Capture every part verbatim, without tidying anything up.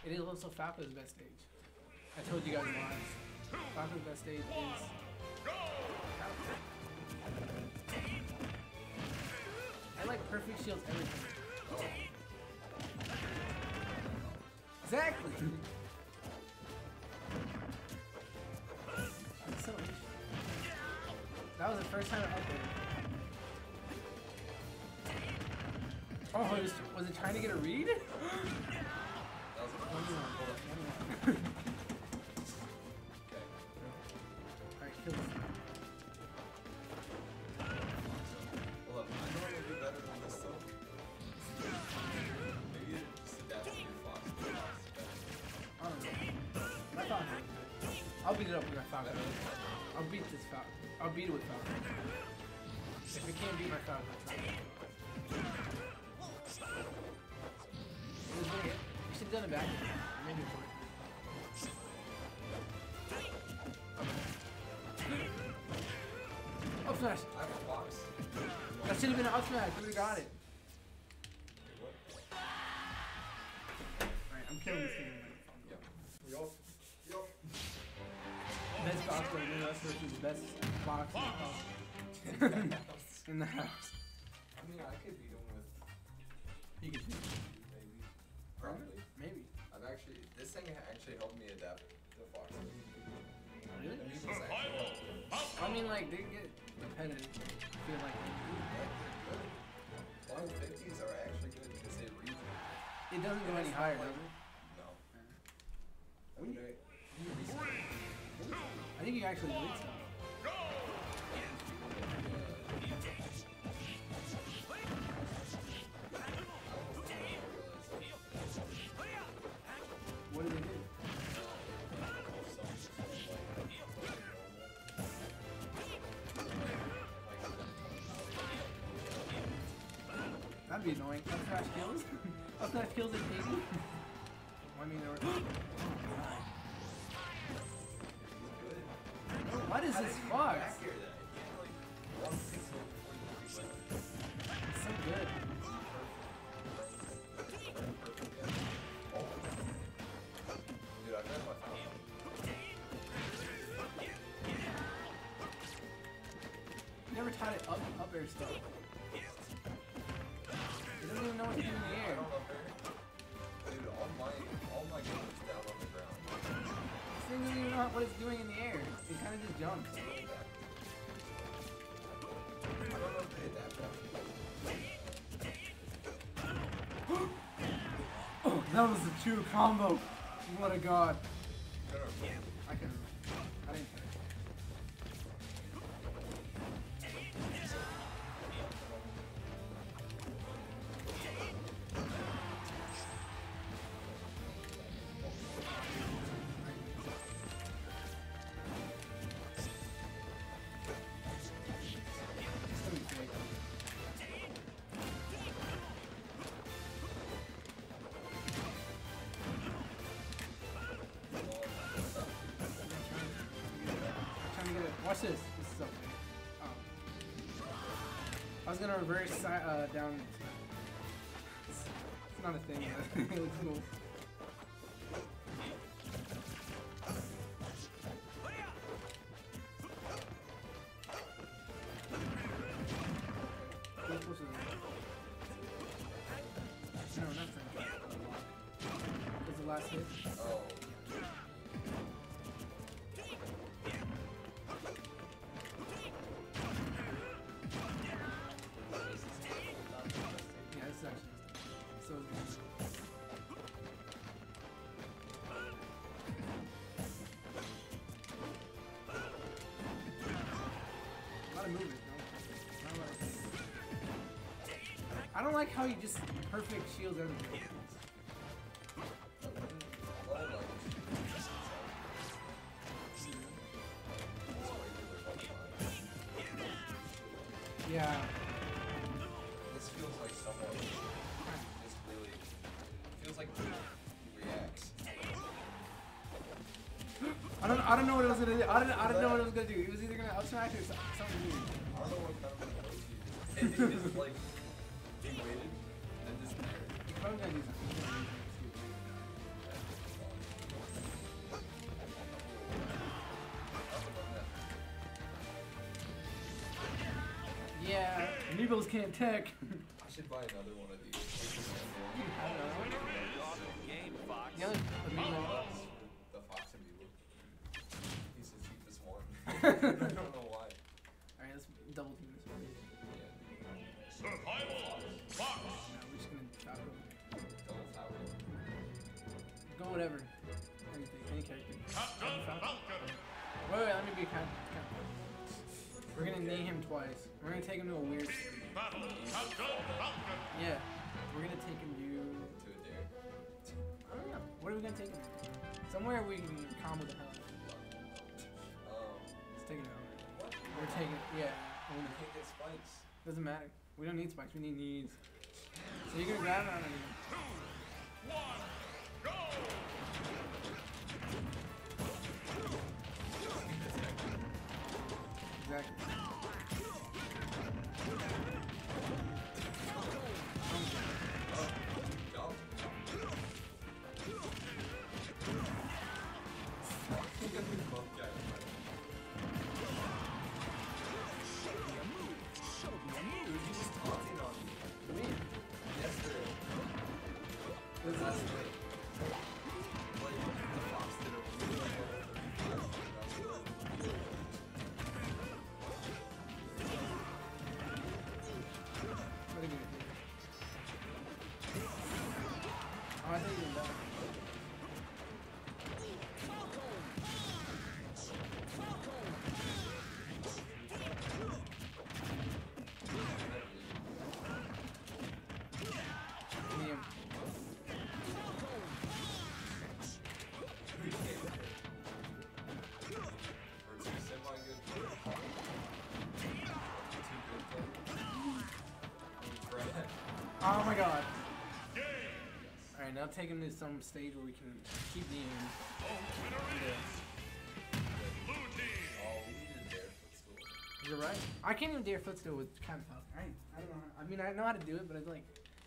It is also Falco's best stage. I told you guys once. Falco's best stage is. I like perfect shields everything. Exactly. That's so interesting. That was the first time up there. Oh, it was, was it trying to get a read? That was a Okay. Alright, kill this. Hold up, I know I can do better than this though. Maybe you just adapt to your fox. I don't know. My Falcon. I'll beat it up with my Falcon. I'll beat this Falcon. I'll beat it with Falcon. If it can't beat my Falcon, it's not good. It was really, you should have done it back. Maybe it worked. Up smash! I have a fox. That should have been an up smash. We would have got it. Alright, I'm killing this thing. Yep. Yup. Yup. Best fox right now. That's versus the best fox in the house. I mean, I could beat him with You can choose. maybe. Probably. Maybe. I've actually, this thing actually helped me adapt to fox. Really? The music's actually helped. I mean, like, they get repetitive. I feel like one fifties are actually good because they read. it doesn't go any higher, does it? No. When you- Okay. I think you actually did stuff. What did they do? That'd be annoying. Up smash kills? Up smash kills at eighty? I mean, there were. What is this fox? It's so good. Dude, I bet my phone. Never taught it up up air stuff. It doesn't even know what to do in the I air. don't know if dude, all my all my game is down on the ground. This thing doesn't even know what it's doing in the air. It kind of just jumps. I don't know if they hit that button. Oh, that was a true combo. What a god. I can. I didn't. Watch this. This is okay. Oh. I was gonna reverse si uh, down. It's, it's not a thing. But it looks cool. What's supposed to do? No, not Frank. Was the last hit? Oh. Yeah, this is actually so good. A lot of movement, no? Not a lot of things. I don't like how he just perfect shields everything. Yeah. This feels like someone just really feels like he reacts. I don't. I don't know what it was gonna do. I don't. I don't know what it was gonna do. It was either gonna up smash or so- something new. I don't know what kind of approach he did. He just like he waited and just there. He's probably gonna do something. yeah, amiibos can't tech. I should buy another one of these. I don't know. The other amiibo. The Fox amiibo. He's the cheapest one. I don't know why. Alright, let's double team this one. Yeah. Survival Fox. No, we're just gonna chop him. Double tower. Go whatever. Anything, any character. Captain Falcon. Wait, wait, let me be kind. kind. We're gonna name him twice. We're gonna take him to a weird. Battle Captain Falcon. Yeah. We're gonna take him to. To a dare. I don't know. What are we gonna take him to? Somewhere we can combo the hell out of him. Um, Let's take it out. what? We're taking. Yeah. We can't get spikes. Doesn't matter. We don't need spikes. We need needs. So you're gonna grab him out of here. Two, one, go. Exactly. Jump. Dude, he's just taunting on me. Me. Yesterday. This Last is. night. Like, the Fox did a really well. What are you gonna do? Oh, I thought you were better. Medium. We're too semi-good. Too good. Brad. Oh my god. Game. Alright, now take him to some stage where we can keep the aim. Winner is Blue Team. Oh, we needed their footstool. You're right. I can't even dare footstool with kind of Falcon. Alright, I don't know. How, I mean, I know how to do it, but it's like.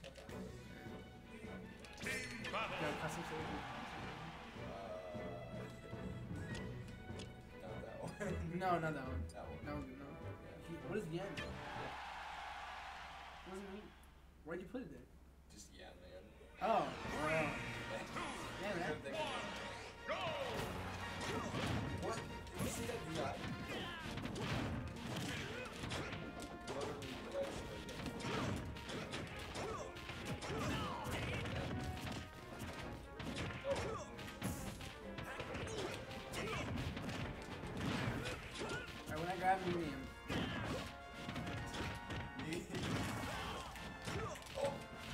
Battle. Got a custom stage. Uh, not that one. No, not that one. That one. That one, no. He, what is yen? What does it mean? Why'd you put it there? Just yeah, man. Oh, wow. Yeah, man. Couldn't think of it. Go. What? Did you see that guy? Literally the last thing. Alright, when I grab medium. Oh.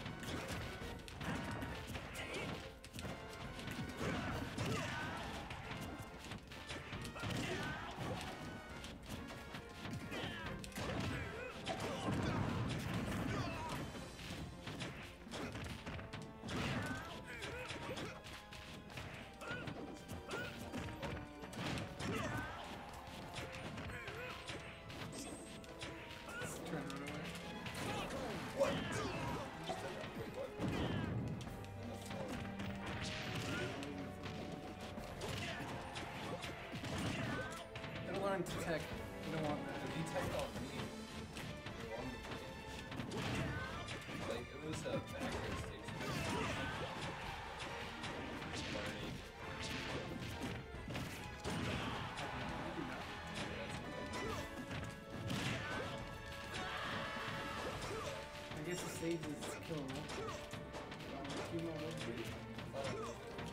Try and run away. What? Just did that. Wait, what? On the floor. Gotta learn to tech. You don't want that. He typed on me. We won the game. Like, it was a backwards stage. Learning. I guess the stage is killable. A few more moves.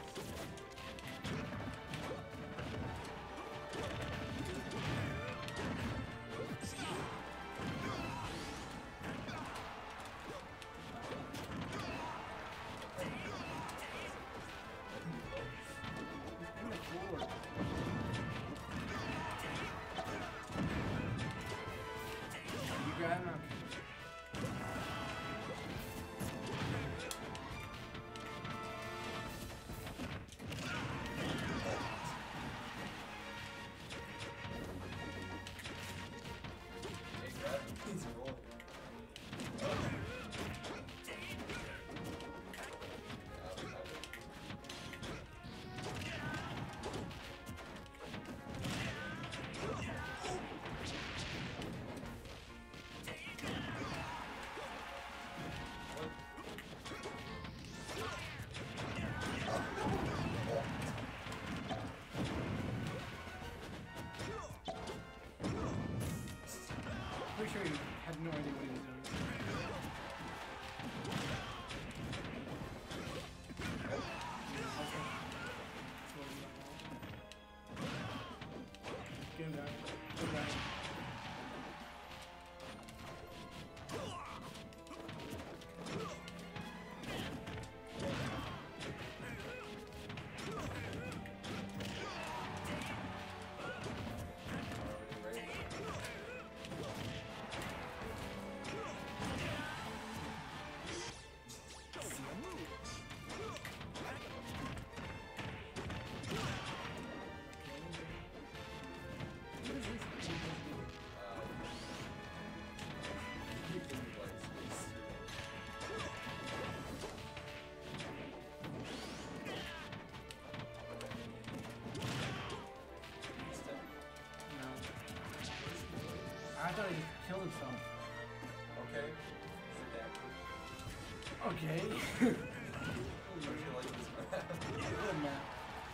In the floor. You grab him. Hey, Brad, he's rolling. Yeah, we have it. pretty sure he had no idea what he was doing. Get him down. Get him down. I thought he just killed himself. Okay. Okay. I feel like this map. Good map.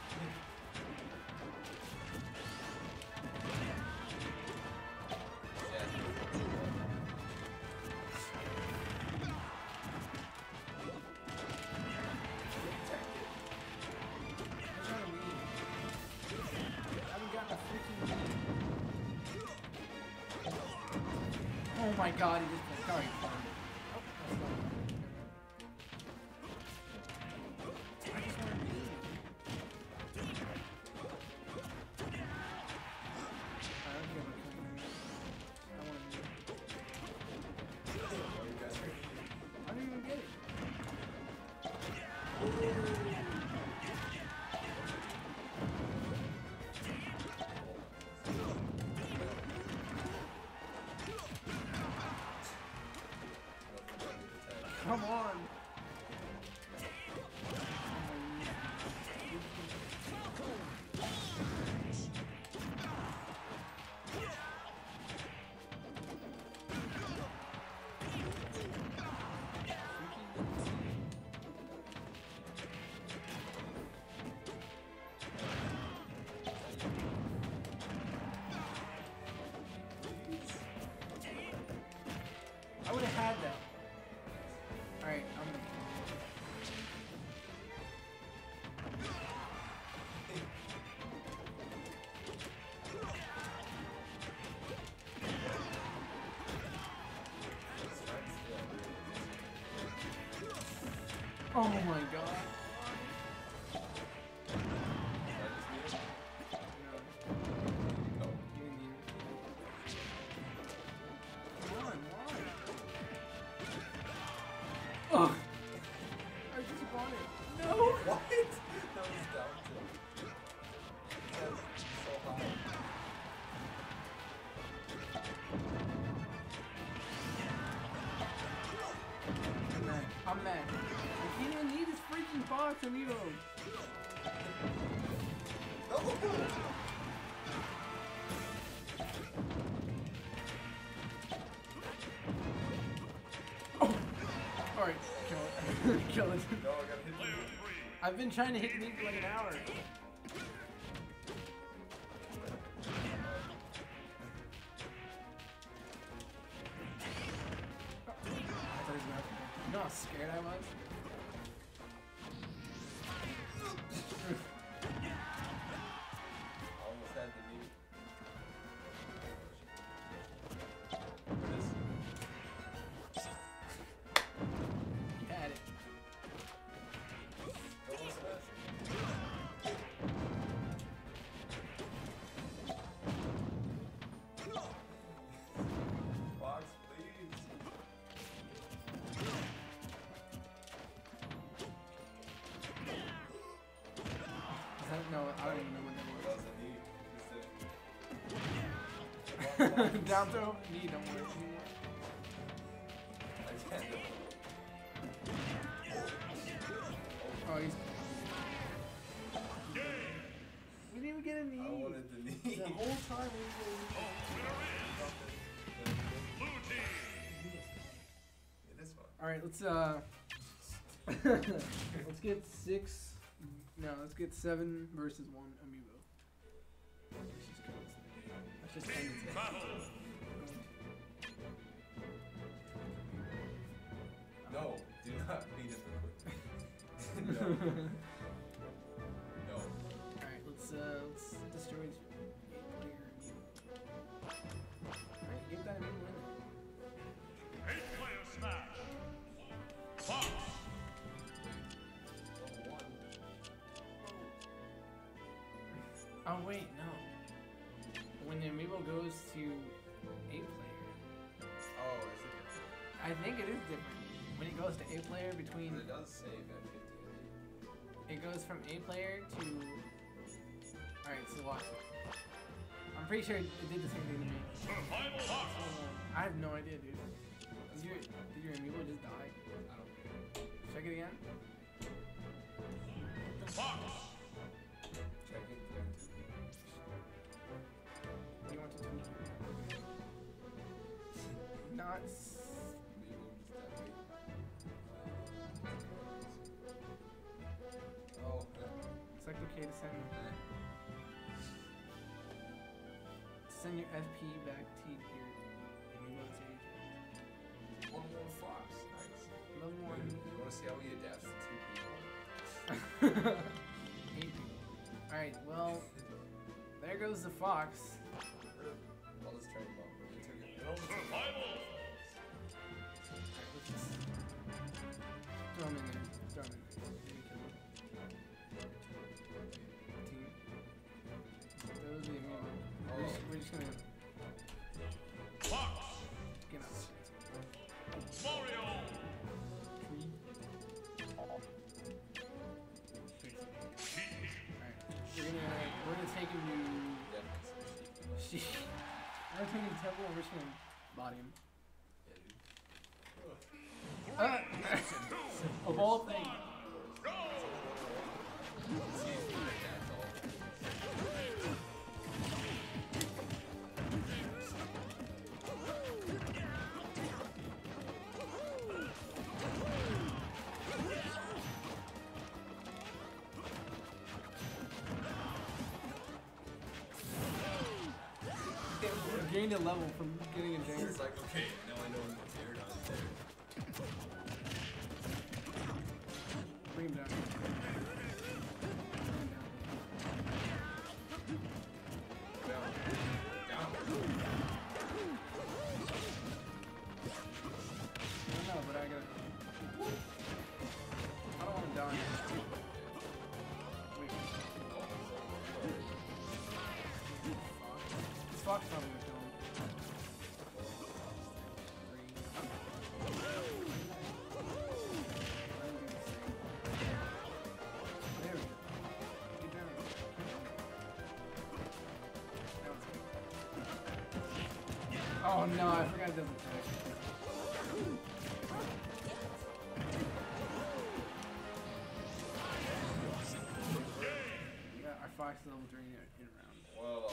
Oh my god, he just sorry. Oh, I just want to leave. I don't care about killing him. I want to leave. I didn't even get it. Come on! I would have had that. Alright, I'm gonna oh my god. Ugh. I just want it. No! What? That was down to. That's so high. I'm mad. I'm mad. I can't even need this freaking box, amigo. No! Alright, kill it. Kill it. No, I gotta hit you. I've been trying to hit me for like an hour. You know how scared I was? Almost had the knee. There it is. You had it. Almost had it. Box, please. I don't know. I don't even know That what was a knee. that was. Down throw, knee, don't worry anymore. I can't do it. Oh, he's. We didn't even get a knee. I wanted the knee. The whole time we were. Blue team. It is fun. Alright, let's uh let's get six no, let's get seven versus one amiibo. Let's just go. Let's just end it. Battle. No. Alright, let's uh let's destroy this player. Alright, get that amiibo in there. Eight player smash. Fox. Level one. Oh wait, no. When the amiibo goes to eight player, Oh, is it different? I think it is different. When it goes to eight player between, It does save at fifty. it goes from eight player to. All right, so watch. I'm pretty sure it did the same thing to me. Survival Fox. I have no idea, dude. Did your did your amiibo just die? I don't care. Check it again. Fox. Check it there too. What do you want to do? Not. s- Amiibo just that way. Uh, oh, Select OK to send send your F P back to your amiibo stage. one more fox. Nice. Level one. You want to see how he adapts to two people? Eight people. All right. Well, there goes the fox. I'll just try him out. It took it. It only took Survival. Alright, let's just throw him in there. Throw him in there. Maybe kill him. Team. Those are the amiibo. We're just, we're just gonna Fox. get out. Mario. Three. Alright. We're gonna we're gonna take him to Yeah, Sheesh. We're gonna take him to temple and we're just gonna body him. yeah, Uh, dude. of all things. Go. See, it's like that, all. Gained a level from getting a dare. It's like, okay, now I know what they're not there. Bring him down. Bring him down. Down. Down. I don't know, but I gotta. I don't want to die. Wait. This fox probably gonna kill him. There we go. Get down. Oh no, I forgot it doesn't attack. Yeah, our fox level three in a, in a round. Whoa.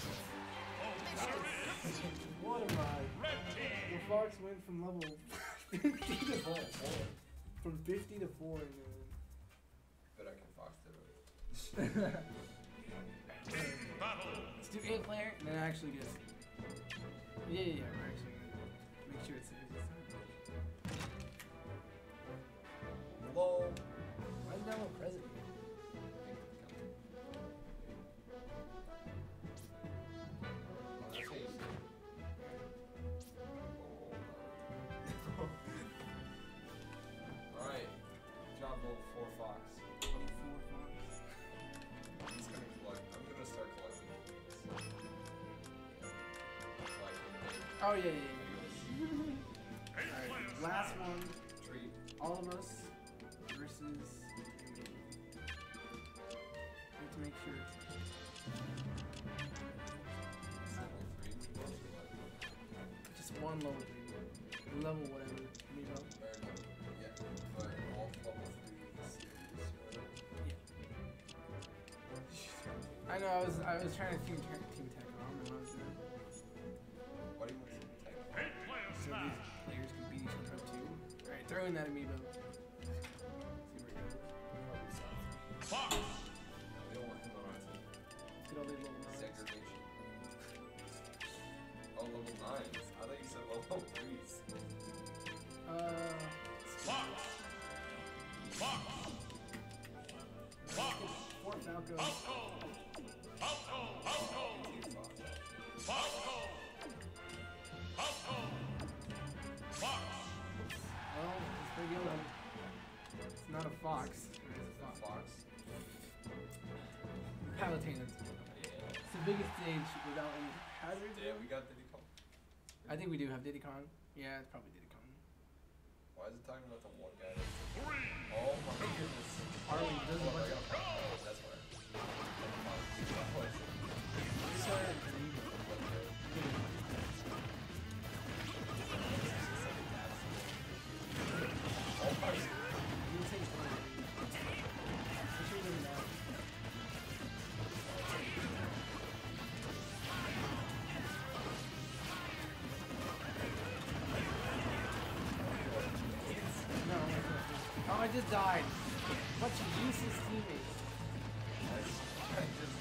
What am I? Red team. The fox went from level fifty to four. From fifty to four in But I can fox it. a Battle. Let's do eight player and then actually just. Yeah, yeah, yeah, we're actually gonna make sure it saves this time. Lol. Why is that one present? Alright. Job level four fox. twenty-four fox. I'm just gonna collect. I'm gonna start collecting these. So I can make Oh, yeah, yeah, yeah. videos. Eight Alright, players last smash. one. Treat. All of us versus. Need to make sure. Level three. Just one level three. Level whatever. Amiibo. Or no. Yeah. But all level three series. I know. I was. I was trying to team tech, team tech on when I was doing. What do you want to take? Eight players So smash. these players can beat each other up too. All right, throw in that amiibo. See where it goes. Fox. We don't want him on our team. Get all these little knives. Segregation. Oh, level nines. I thought you said level threes. Uh, Fox. Fox. not a fox. It's a Is that fox. Fox? Palutena. Yeah. It's the biggest stage without any hazards. Yeah, we got Diddy Kong. I think we do have Diddy Kong. Yeah, it's probably Diddy Kong. Why is it talking about the one guy? That's Three. oh my goodness. Harley does a Oh, bunch I of. got oh, that's where. Sir, Oh my you take one. It should really matter. No, oh, I just died. Bunch of useless teammates. I just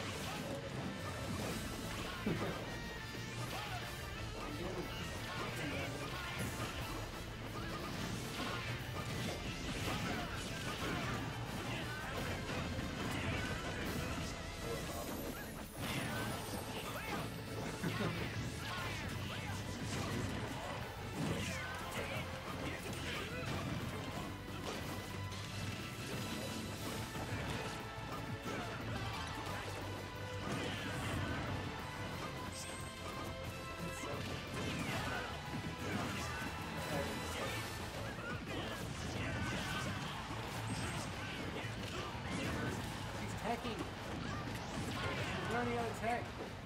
He's hacking. He's learning how to tech.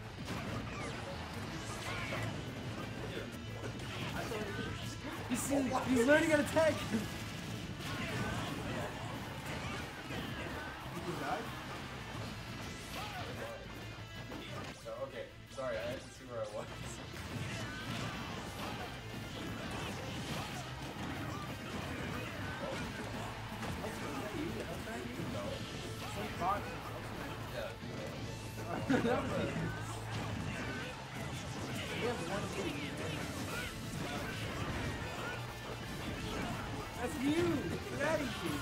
He's, he's learning how to tech. He just died? so okay. Sorry, I had to see where I was. No. Some fox. Yeah. That was it. We have one kitty. That's you! Get out of here!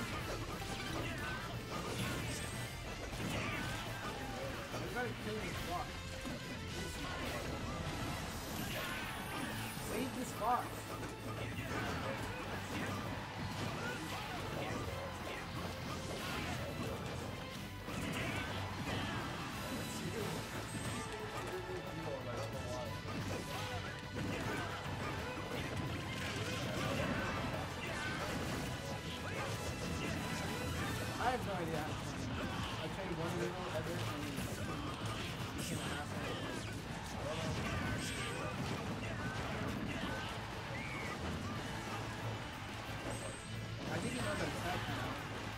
We gotta kill this fox. Save this fox. I have no idea. I played one little ever and he became an asshole. I think he knows how to attack now.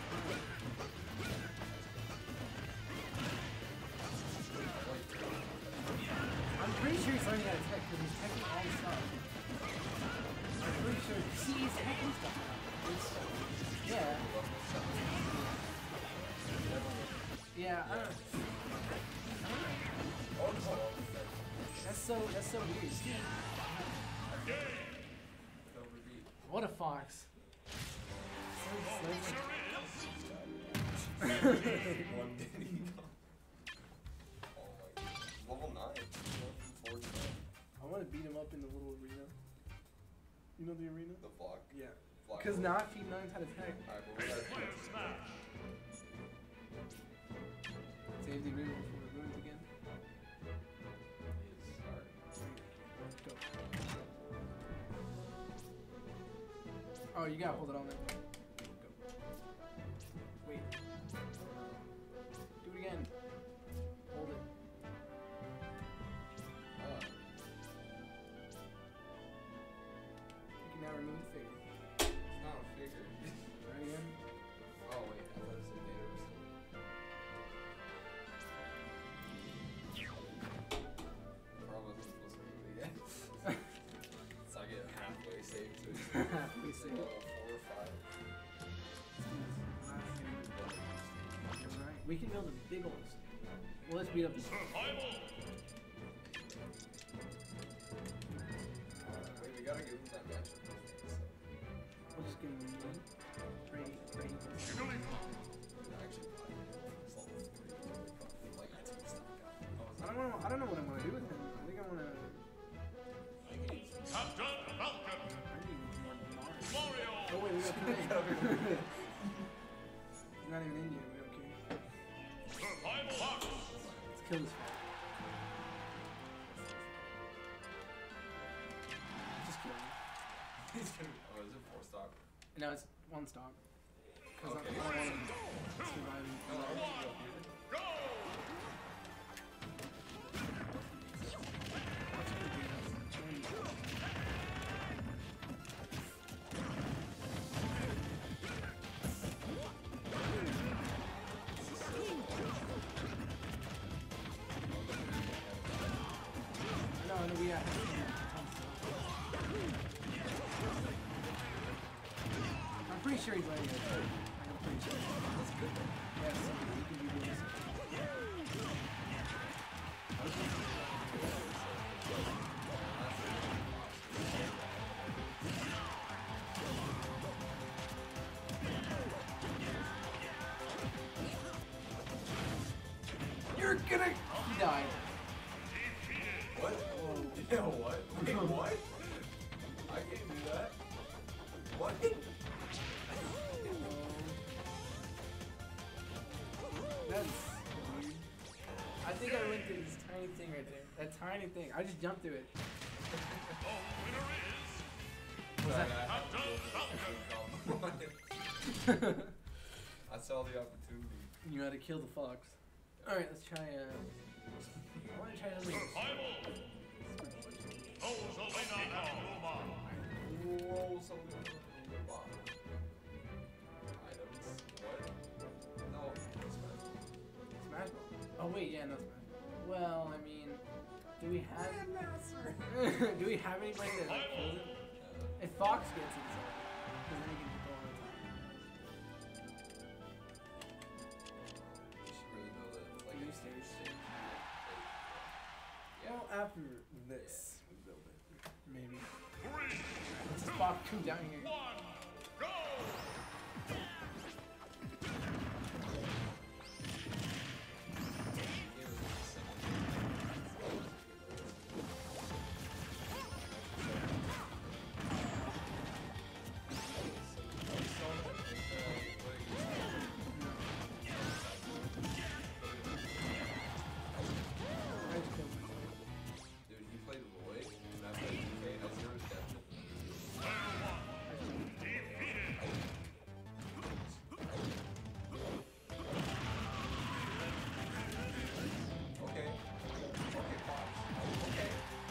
I'm pretty sure he's learning how to tech because he's teching all the stuff. I'm pretty sure. See, he's teching stuff now. It's, yeah. Yeah, I don't, I don't know. That's so, that's so weird. What a fox. So slick. One Diddy Kong. Oh my god. Level nine. Four I want to beat him up in the little arena. You know the arena? The vlog. Yeah. Vlog. Because now if he knows how to tech, Alright, but we gotta Plan smash. save the arena before it ruins again. Go. Oh, you gotta hold it on there. Go. Wait. Do it again. Hold it. You can now remove the figure. It's not a figure. Try it again. Oh wait, I thought it said data receipt. Probably wasn't supposed to do it again. So I get halfway saved to it. Halfway saved. Level four or five. Alright, we can build a big old. Well, let's beat up this. Survival. Wait, we gotta give him that matchup. We'll just give him a win. Pretty, pretty. Jiggly. Actually, it's level three. Probably like I take stock out. I don't know. I don't know what I want to do with him. I think I want to. Captain Falcon. I need more Mars. Mario. Oh wait, we got three. not even in yet. We don't care. Survival box. Let's kill this fucker. Just kill him. He's gonna. Oh, is it four stock? No, it's one stock. Because Okay. I don't want him surviving. No, I want to go here. Go. No, no, we have. I'm pretty sure he's letting it. Like, I'm pretty sure. That's good. Yeah, so he can do this. You're gonna. He died. What? Oh. Yeah, what? Wait, what? I can't do that. What? That's weird. I think I went through this tiny thing right there. That tiny thing. I just jumped through it. The winner is Was that? Captain Falcon. I saw the opportunity. You had to kill the fox. Alright, let's try uh I wanna try another Survival. Rosalina and Roma. Whoa, so good. Items. What? No. Smash Ball. Oh wait, yeah, no Smash Ball. Well, I mean, do we have do we have anybody that like, kills it? If Fox gets it, because then he can go on the top. You should really build it. Like New a stage. Yeah. Well, after this, we build it. Maybe. Three, Let's just Fox come down here. one, go. I just killed myself. Dude, he played Roy, and I played D K, and I zeroed depth. I just- Defeated. Okay. Okay, Fox. Okay.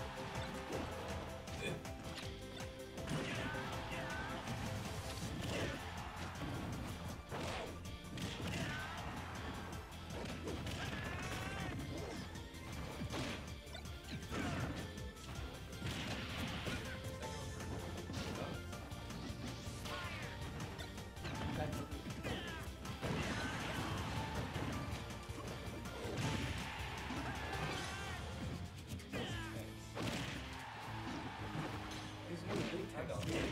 That's it. He's really big I know. text.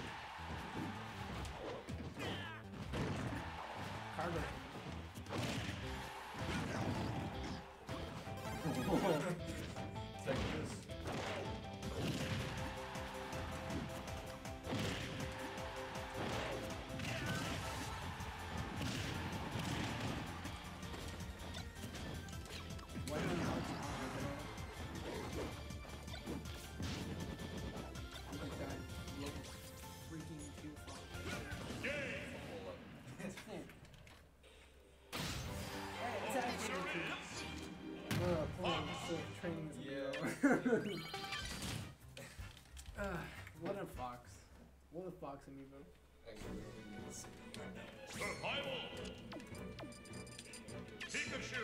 Cargo. Second this. Why do we not? Like that looks freaking too far. Game. It's thin. Hey, it's actually too. Uh, playing so training is Yeah. uh, what a fox. What a fox amiibo. Actually, we don't even need to see. Survival. Pikachu.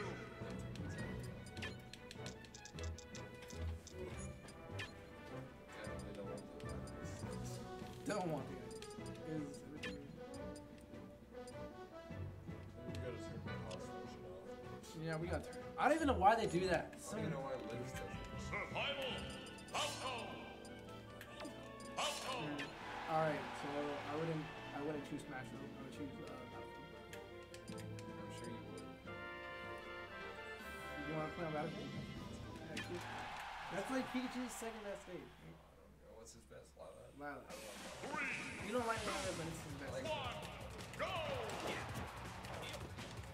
Definitely don't want to do this. Don't want the guy. Is everything. You gotta turn the cost function off. Yeah, we got turned. I don't even know why they do that. I So don't even know why Liz does it. Survival. Falco. Falco. Alright, so I wouldn't I wouldn't choose Smash though. I would choose uh Battlefield. I'm sure you would. You wanna play on Battlefield? That's like Pikachu's second best stage. I don't know. What's his best? Lilac? Lilac. I don't know. Three, You don't like Lilac, but it's his best. like- one, go.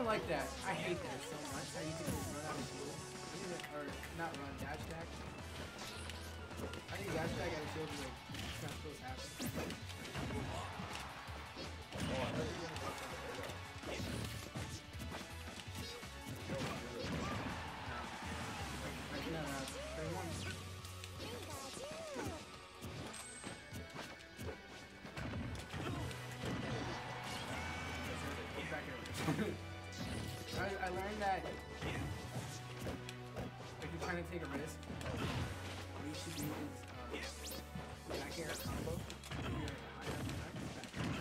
like that. I hate that so much. How you can just run out of shield. Or not run, dash attack. I think dash attack out of shield is like, it's not supposed to happen. Oh, I thought you were gonna go for the arrow. Like, no, no, it's three one. I, I learned that if you're trying to take a risk, what you should do is uh, back air combo. If you're high up, back air.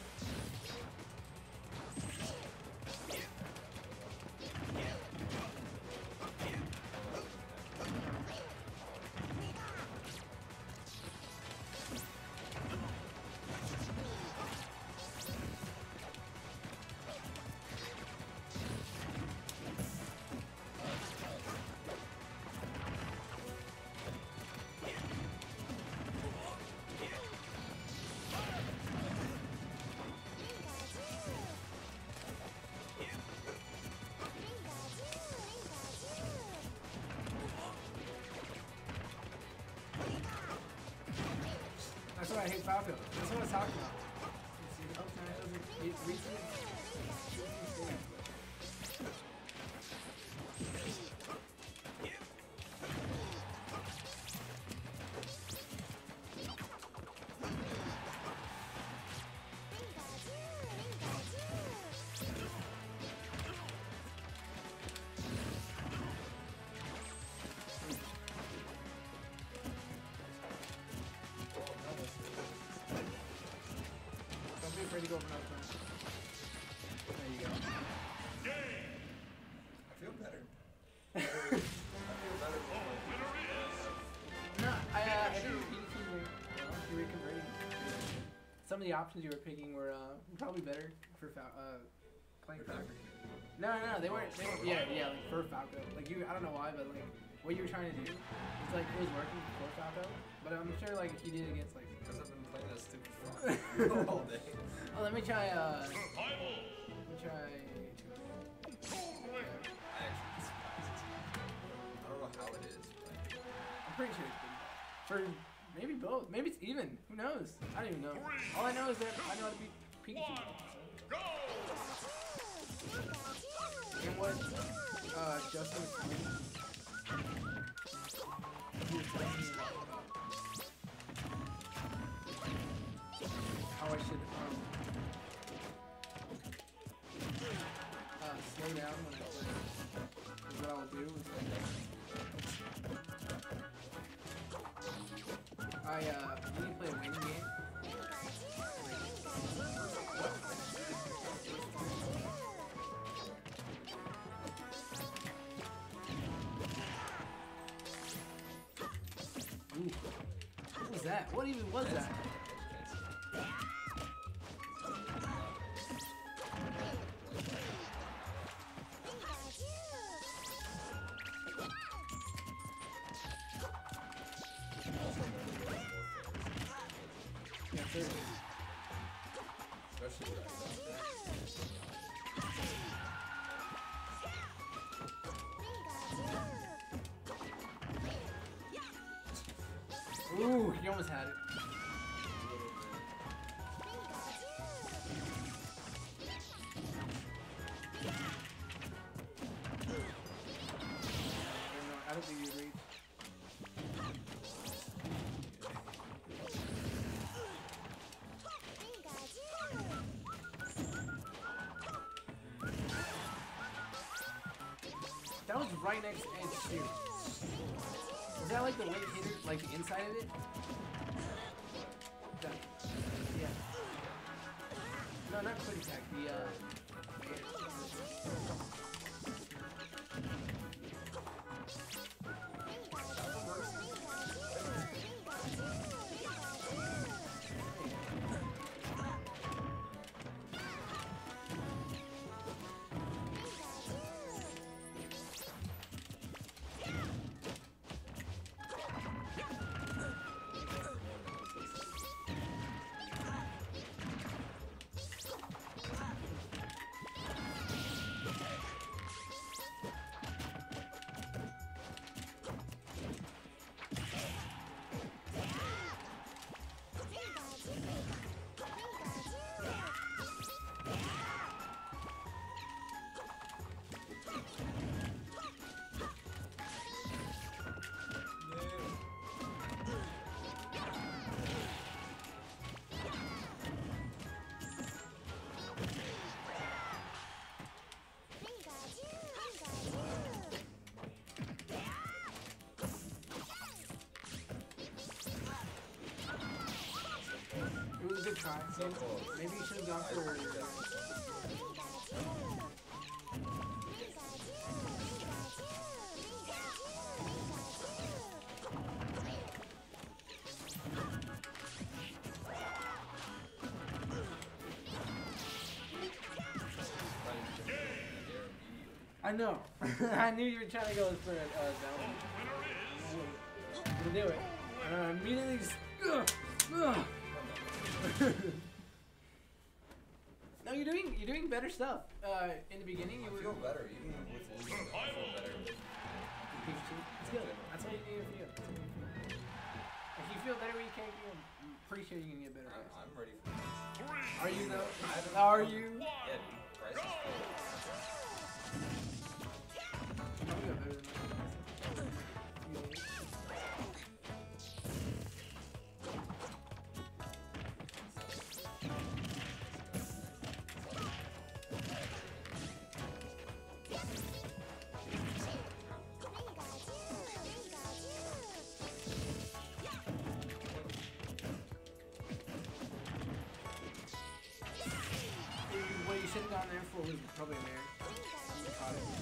That's what I hate Falco. That's what I was talking about. See, the up smash doesn't it reach it. Ready to go for another turn. There you go. Game. I feel better. I feel better. No, I, uh, I think you, you, were, well, you were converting. Some of the options you were picking were uh, probably better for Fal uh, playing Falco. No, no, no, they weren't. They weren't. Yeah, yeah, like for Falco. Like you, I don't know why, but like what you were trying to do, it's like it was working for Falco. But I'm sure like if you did it against like. Because I've been playing that stupid fuck all day. Oh, let me try. Uh, Survival. let me try. Quick. I actually despise it. I don't know how it is, but I'm pretty sure it's pretty bad. For maybe both. Maybe it's even. Who knows? I don't even know. All I know is that I know how to beat Pikachu. Go. And what uh, Justin was telling me, he was telling me about how I should um, uh, slow down when I play. What I'll do is I uh, when you play a waiting game. Ooh. What was that? What even was that? Yeah, seriously. especially with Ooh, he almost had it. I don't think you reach. That was right next to Edge too. Is that like the late hitter, like the inside of it? That, yeah. No, not quick attack. The uh. try. So close. Maybe you should have gone I for. definitely so I know. I knew you were trying to go for a uh, down. We'll do it. And I immediately. Ugh, ugh. No, you're doing you're doing better stuff. Uh, in the beginning, you I were. feel better, even with losing. I feel better. It's good. That's what you need to feel. If you feel better when you can't feel, I'm pretty sure you can get better. I'm, I'm ready for this. Are you though? Are you? Yeah, dude. Bryce is full. You got better than me. What you should have gone there for was probably an air. You caught it.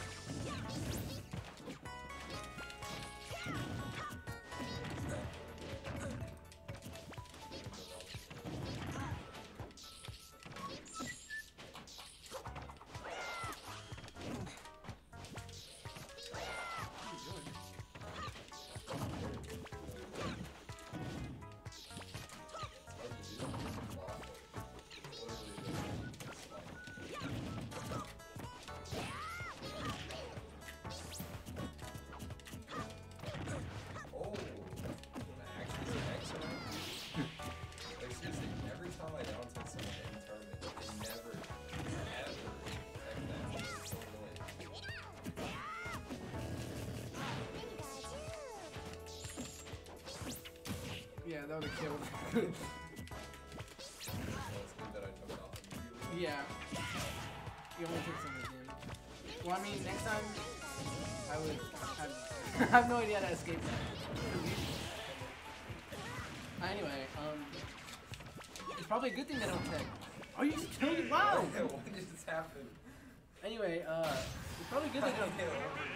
Yeah, that would have killed. Yeah. You only took some of him. Well, I mean, next time I would have, I have no idea how to escape that. Anyway, um, it's probably a good thing they don't tech. Oh, you just killed it! Wow! What just happened? Anyway, uh, it's probably good they don't tech.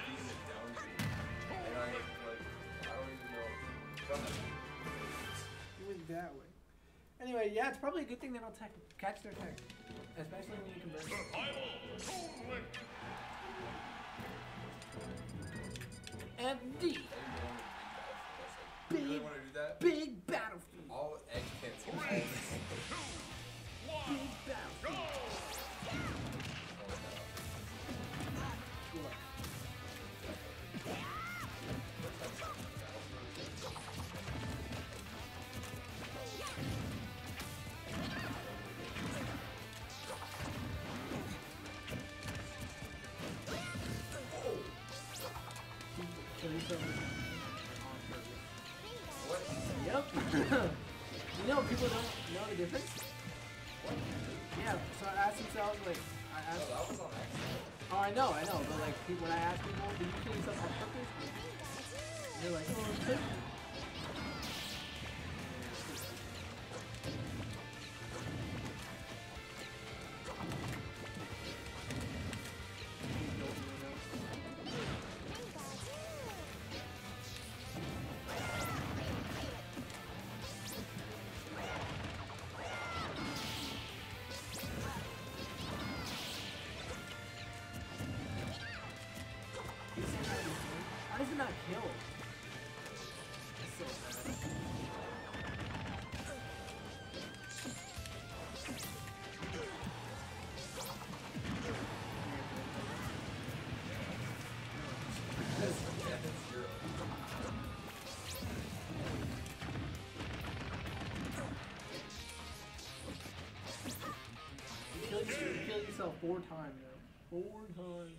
That way. Anyway, yeah, it's probably a good thing they don't tech, catch their tech, especially when you convert. And D. Big, really want to do that? Big battlefield. All egg cancel. Big battlefield. What? Yep. You know, people don't know the difference. What? Yeah, so I asked themselves, like, I asked. Oh, that was on accident. Oh, I know, I know, but like, people, when I ask people, do you kill yourself on purpose? They're like, oh, okay. How does it not kill? It's so bad. You killed, you killed yourself four times, yo. Four times.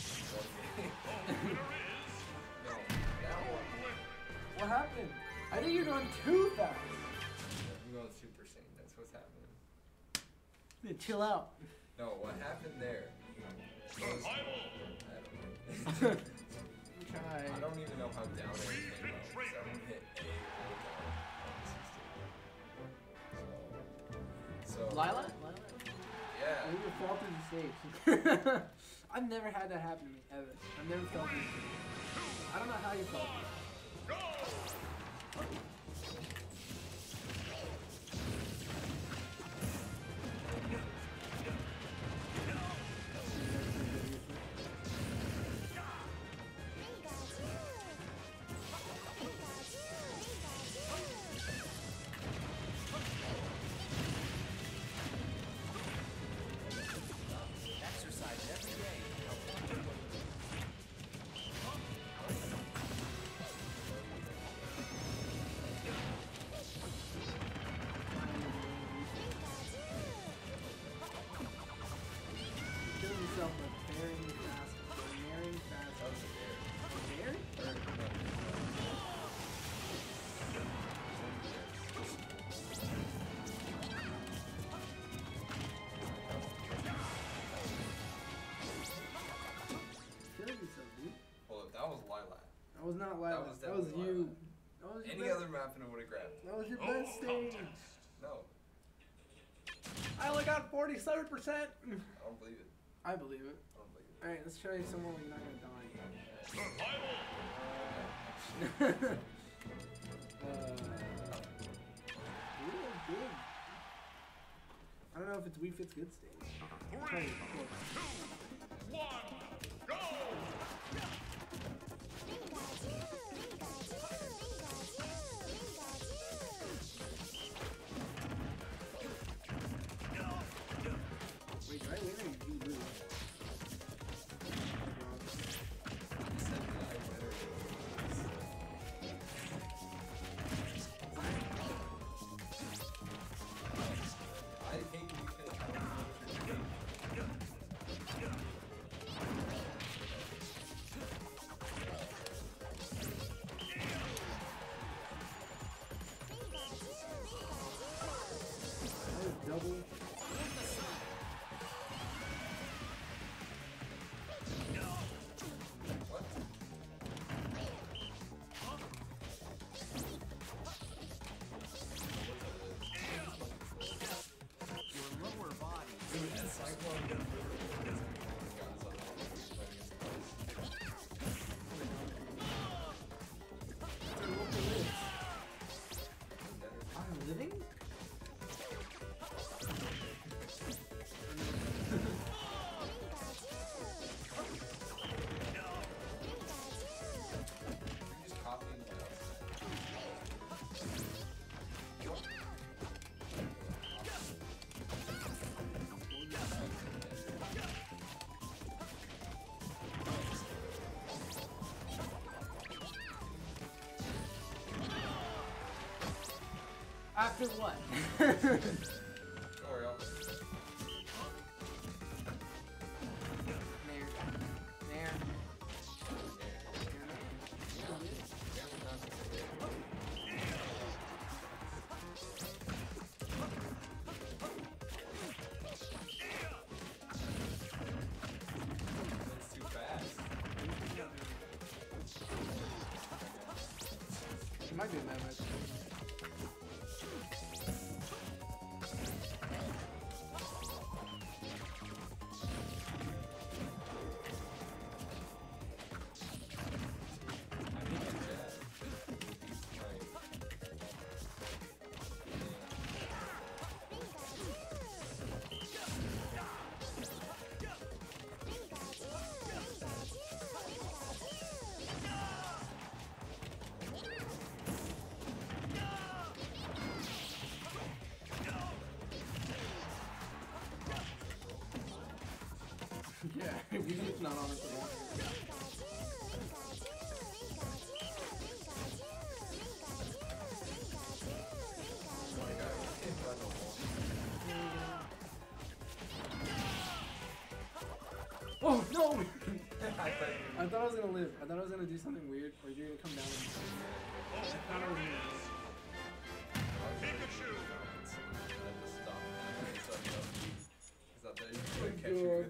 What happened? I think you're going too fast. I'm going Super Saiyan. That's what's happening. Yeah, chill out. No, what happened there? Was, I don't know. Try. I don't even know how down everything went. Someone hit A or down on sixteen. So, Lila? Lila? Yeah. Maybe you fall through the stage. I've never had that happen to me, ever. I've never fell through the stage. I don't know how you fell through. Go! Exercise every day. Kill himself by parrying fast. Parrying fast. That was a dare. Parry? Killing yourself, dude. Well, that was Lilac. That was not Lila. That was That was definitely you. Lilac. That was your Any best. other map and it would have grabbed. That was your No best stage. contest. No, I only got forty-seven percent. I don't believe it. I believe it. I don't believe it. Alright, let's try someone where you're not gonna die. Survival. uh, ooh, big. I don't know if it's Wii Fit's good stage. Three, two, one, go! Wait, did I win or did you lose? He said that I win or lose. I think we could. I don't know if you're That was double. What? Your lower body. Dude, that Cyclone got something. I'm living? You're just copying what After what? Don't worry, I'll There. There. It's too fast. It might be a bad match. I think it's bad. Right. Yeah, we just not on it for long. Like, I can't run the wall. Oh no! I thought you I thought I was gonna live. I thought I was gonna do something weird, or you're gonna come down. And I thought I was gonna live. Pikachu. God.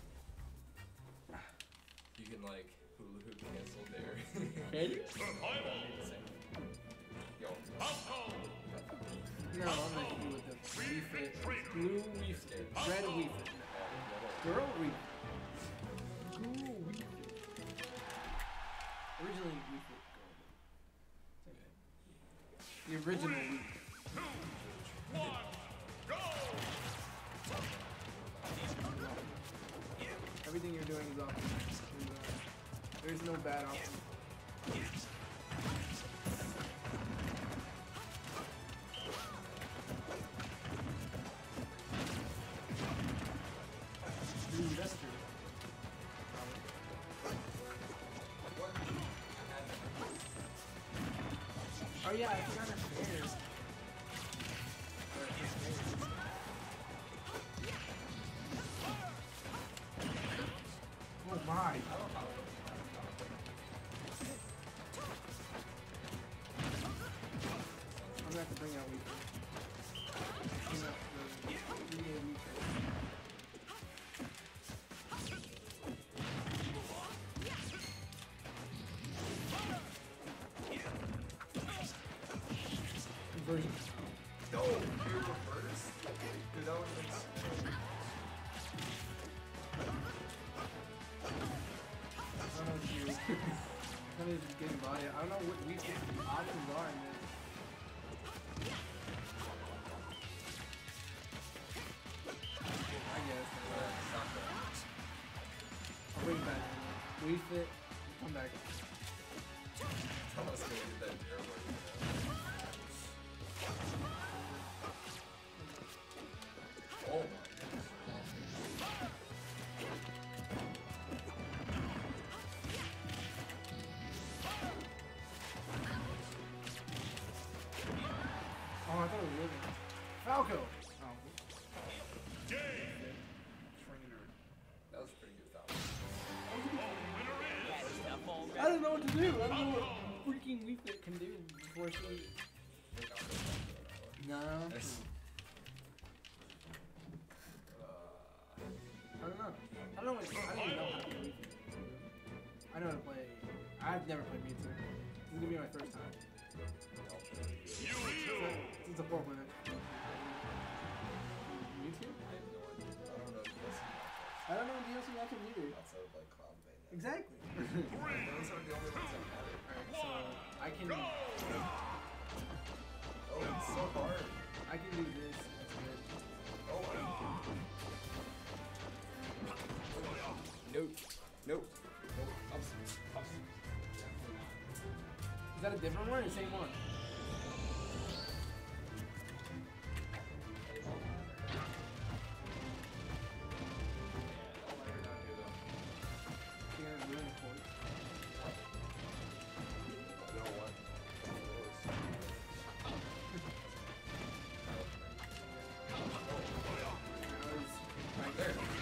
You can like hula hoop cancel there. Can you? Survival. Yo. Falco. No, I'm gonna hit you with the Wii Fit. Blue Wii Fit. Red Wii Fit. Girl Wii Fit. Girl Wii Fit. Originally Wii Fit Girl. The original Wii Fit. Everything you're doing is awesome. There's, uh, there's no bad option. Ooh, that's true. Oh yeah, I forgot her stairs. Oh my. I'm gonna have to bring out Wii Fit. Bring out the three day Wii Fit. Conversion. No, you reverse? Dude, that would make sense. I don't know if you kind of just getting by it. I don't know what Wii Fit options are in this. I guess. I'll bring it back. Wii Fit, come back. Someone's gonna get that air work. Oh my goodness. Oh, I thought it was living. Falco! Oh. Game. Trainer. That was pretty good foul. I don't know what to do. I don't know what freaking Wii Fit can do before she. No. Uh, I don't know. I don't know what. I don't even know how to play Wii Fit. I know how to play. I've never played Mewtwo. This is gonna be my first time. You This two. is a four minute. Mewtwo? I have no idea. I don't know D L C I don't know what D L C matchup either. outside of like Cloud Bane. Exactly. Those are the only ones that matter. Alright, so I can. Oh, it's so hard. I can do this. That's good. Oh my. Nope. Nope. Nope. I'm sorry. I'm sorry. Is that a different one or the same one? Yeah, really cool. No one. That was right There. there.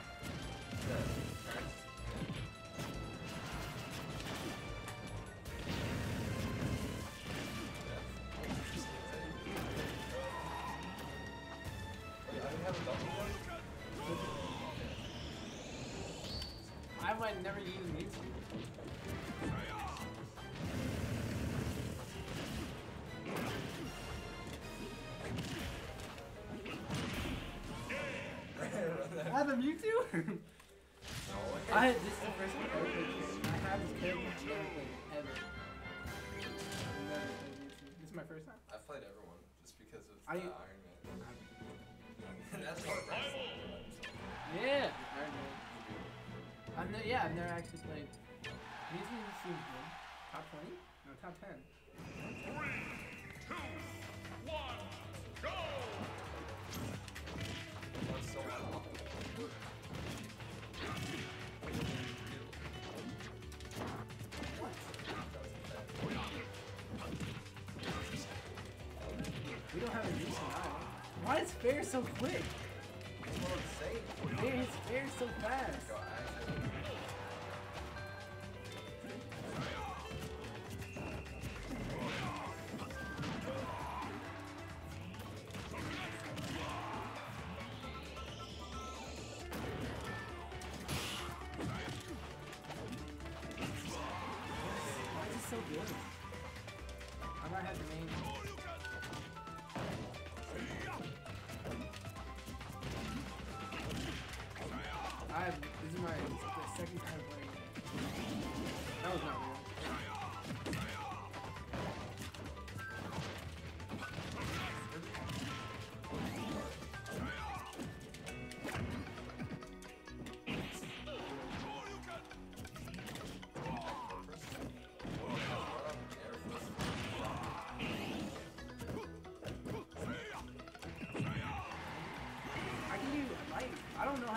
I might never use Mewtwo. I have a Mewtwo? I had this is the first one I ever played this. I have this character I've never played ever. I've never played Mewtwo. This is my first time. I've played everyone just because of I- the Iron Man. That's hard. Yeah! Iron Man. I've ne yeah, I've never actually played. Mewtwo seems good. Top twenty? No, top ten. Three, two, one, go! That's so hard. We don't have a decent eye. Why is Fair so quick? That's what I'm saying. Man, his Fair's so fast. Go, actually. Why is he so good? I might have to name.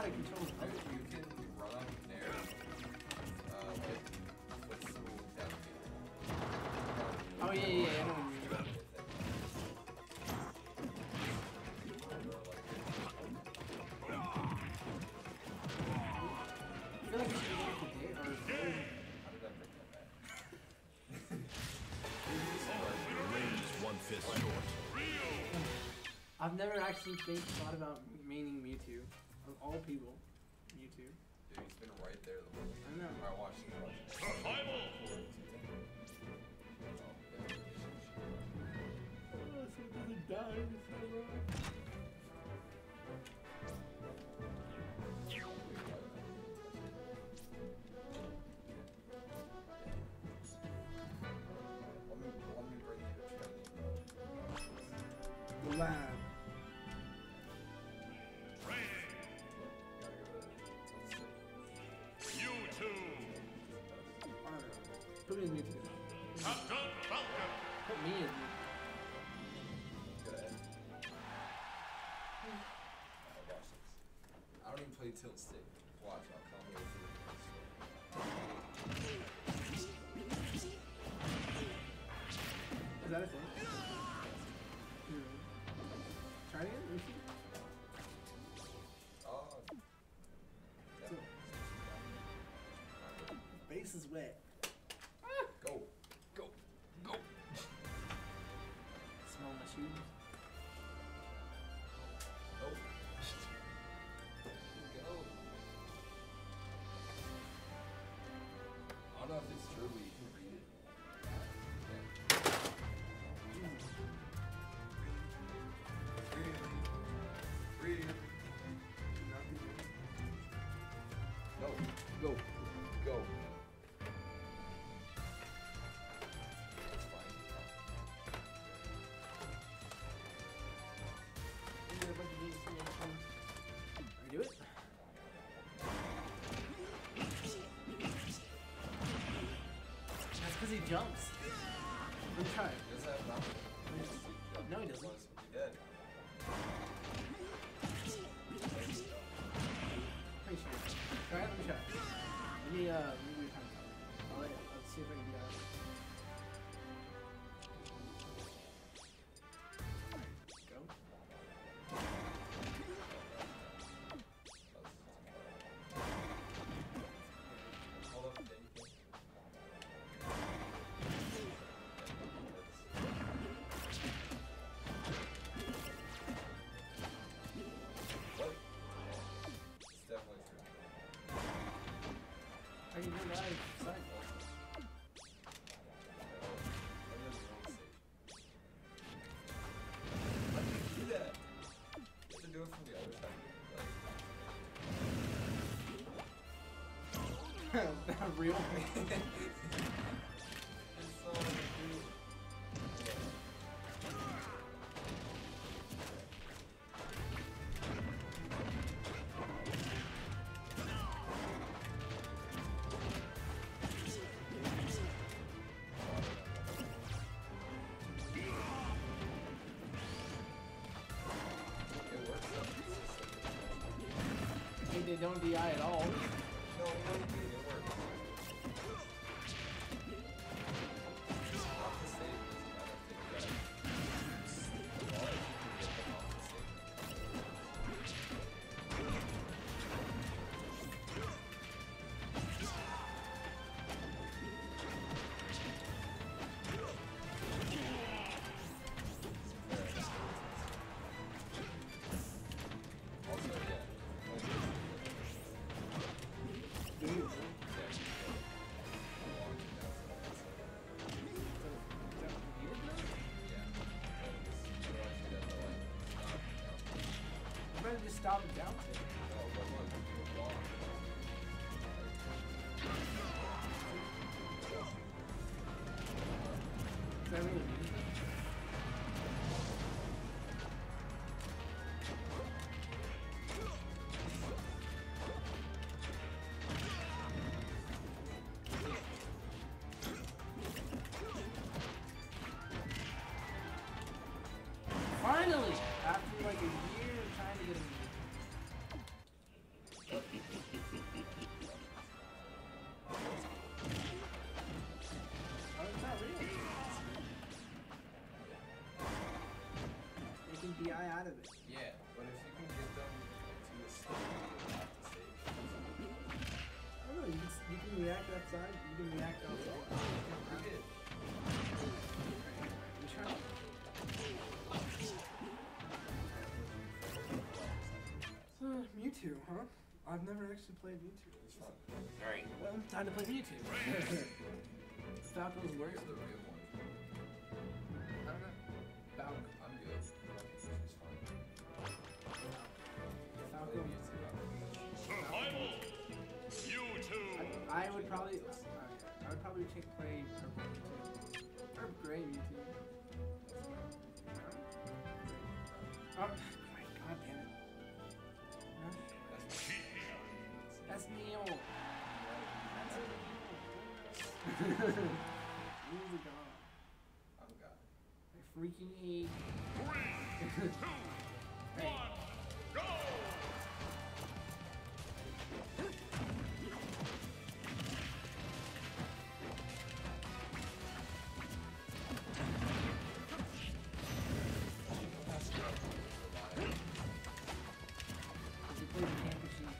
I control the other You can run up there. Uh, like, what's the rule down here? Oh, yeah, yeah, yeah, I know what you mean. I feel like we should go for day or How did I bring that back? Remains one fifth short. I've never actually think, thought about maining Mewtwo. Of all people, Mewtwo. Dude, he's been right there the whole I know. I watched him watch it. Survival. Oh, so it doesn't die. Let me, let me bring you to training. The lab. Gotta go to, let's see. You two. Alright. Put me in Mewtwo. Captain Falcon. Put me in Mewtwo. Go ahead. Oh, watch this. I don't even play tilt stick. Watch, I'll come here through this. Is that a thing? Hmm. Try it again? Mewtwo? Oh. Yeah. Base is wet. Go. Go. Go. Smell my shoes. Nope. Go. I don't know if it's true, but you can read it. Yeah. Read. Read. No. Go. Go. That's fine. Redo it. That's because he jumps. Let me try it. He doesn't have nothing. No, he doesn't. He did. Pretty sure. Try it. Let me try it. Let me, uh, let me do time. I'll let, let's see if I can do that. Go. Hold up, then you can. What? It's definitely true. I can do that. Side. How do you do that? You have to do it from the other side. Not real. Like, it's so cool. It works though. I think they don't D I at all. No, what do you mean? It works. Off the stage, I don't think you gotta. Well, if you can get them off the stage. Also, yeah. Dude. You better just stop and down it. Is that really music? Finally! After like a year of trying to get him. the eye out of it. Yeah, but if you can get them to a state where they have to save. I don't know, you can, you can react outside, you can react outside. You did. You try. Uh, Mewtwo, huh? I've never actually played Mewtwo. It's fun. Alright, well, time to play Mewtwo. Falco's worse. Here's the real one. I don't know. Falco. I'm good. It's fun. Falco. Survival! You two! I, I would probably, okay, I would probably take play Purple Mewtwo. Or Gray Mewtwo. Oh, my god damn it. No? That's Neo. That's Neo. He's a god. I'm God. A freaking egg. Three, two, one, go! You play the camp machine.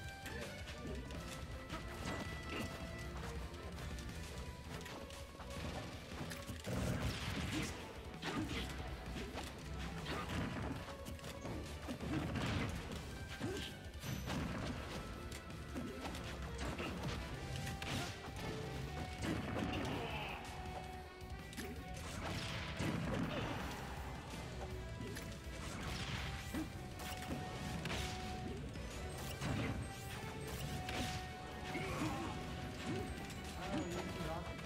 Oh, you can rock it.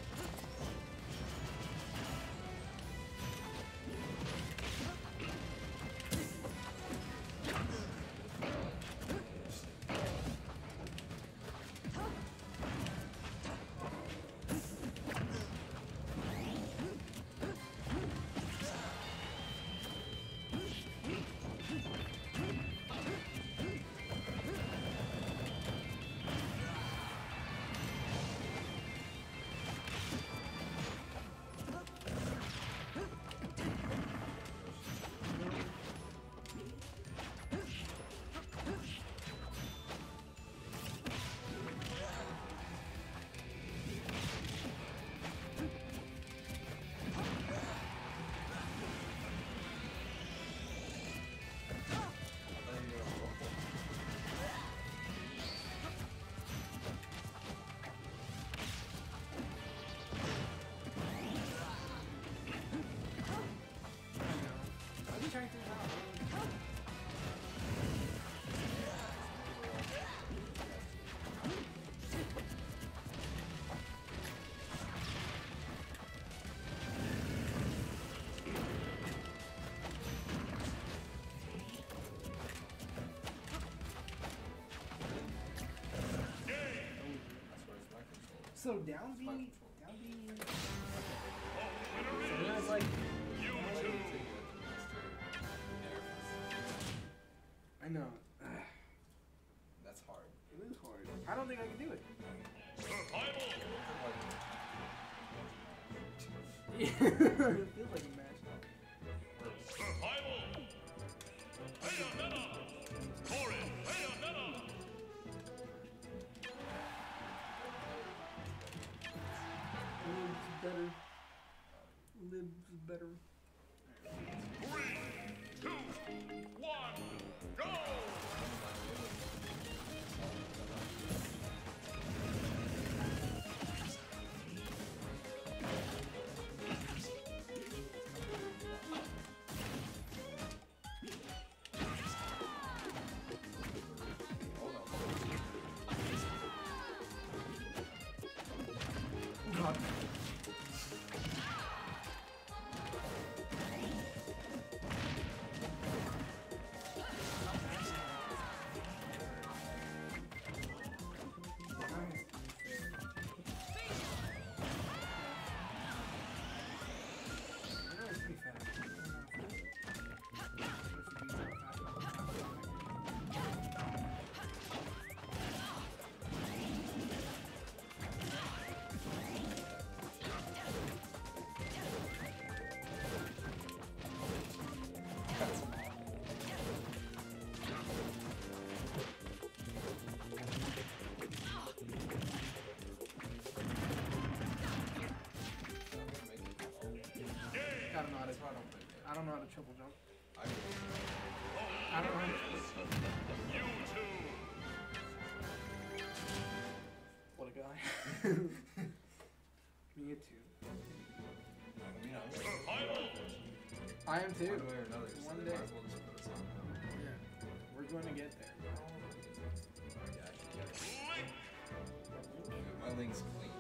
I'll be trying things out. So down B, down B. So then it's like, You two! I know. That's hard. It is hard. I don't think I can do it. Survival! it feels like a match. Survival! Bayonetta! For it! Bayonetta! Lives better. Lives better. Three, two, one, go! God. I don't know how to. That's why I don't play I Panda. don't know how to triple jump. I really I don't know. How to You two. What a guy. Me too. I mean, I'm Survival. I am too. one way or another. So One they day. might as well just put us on now. Yeah. We're going to get there. Yeah, actually, yeah. Link. Dude, my link's clean.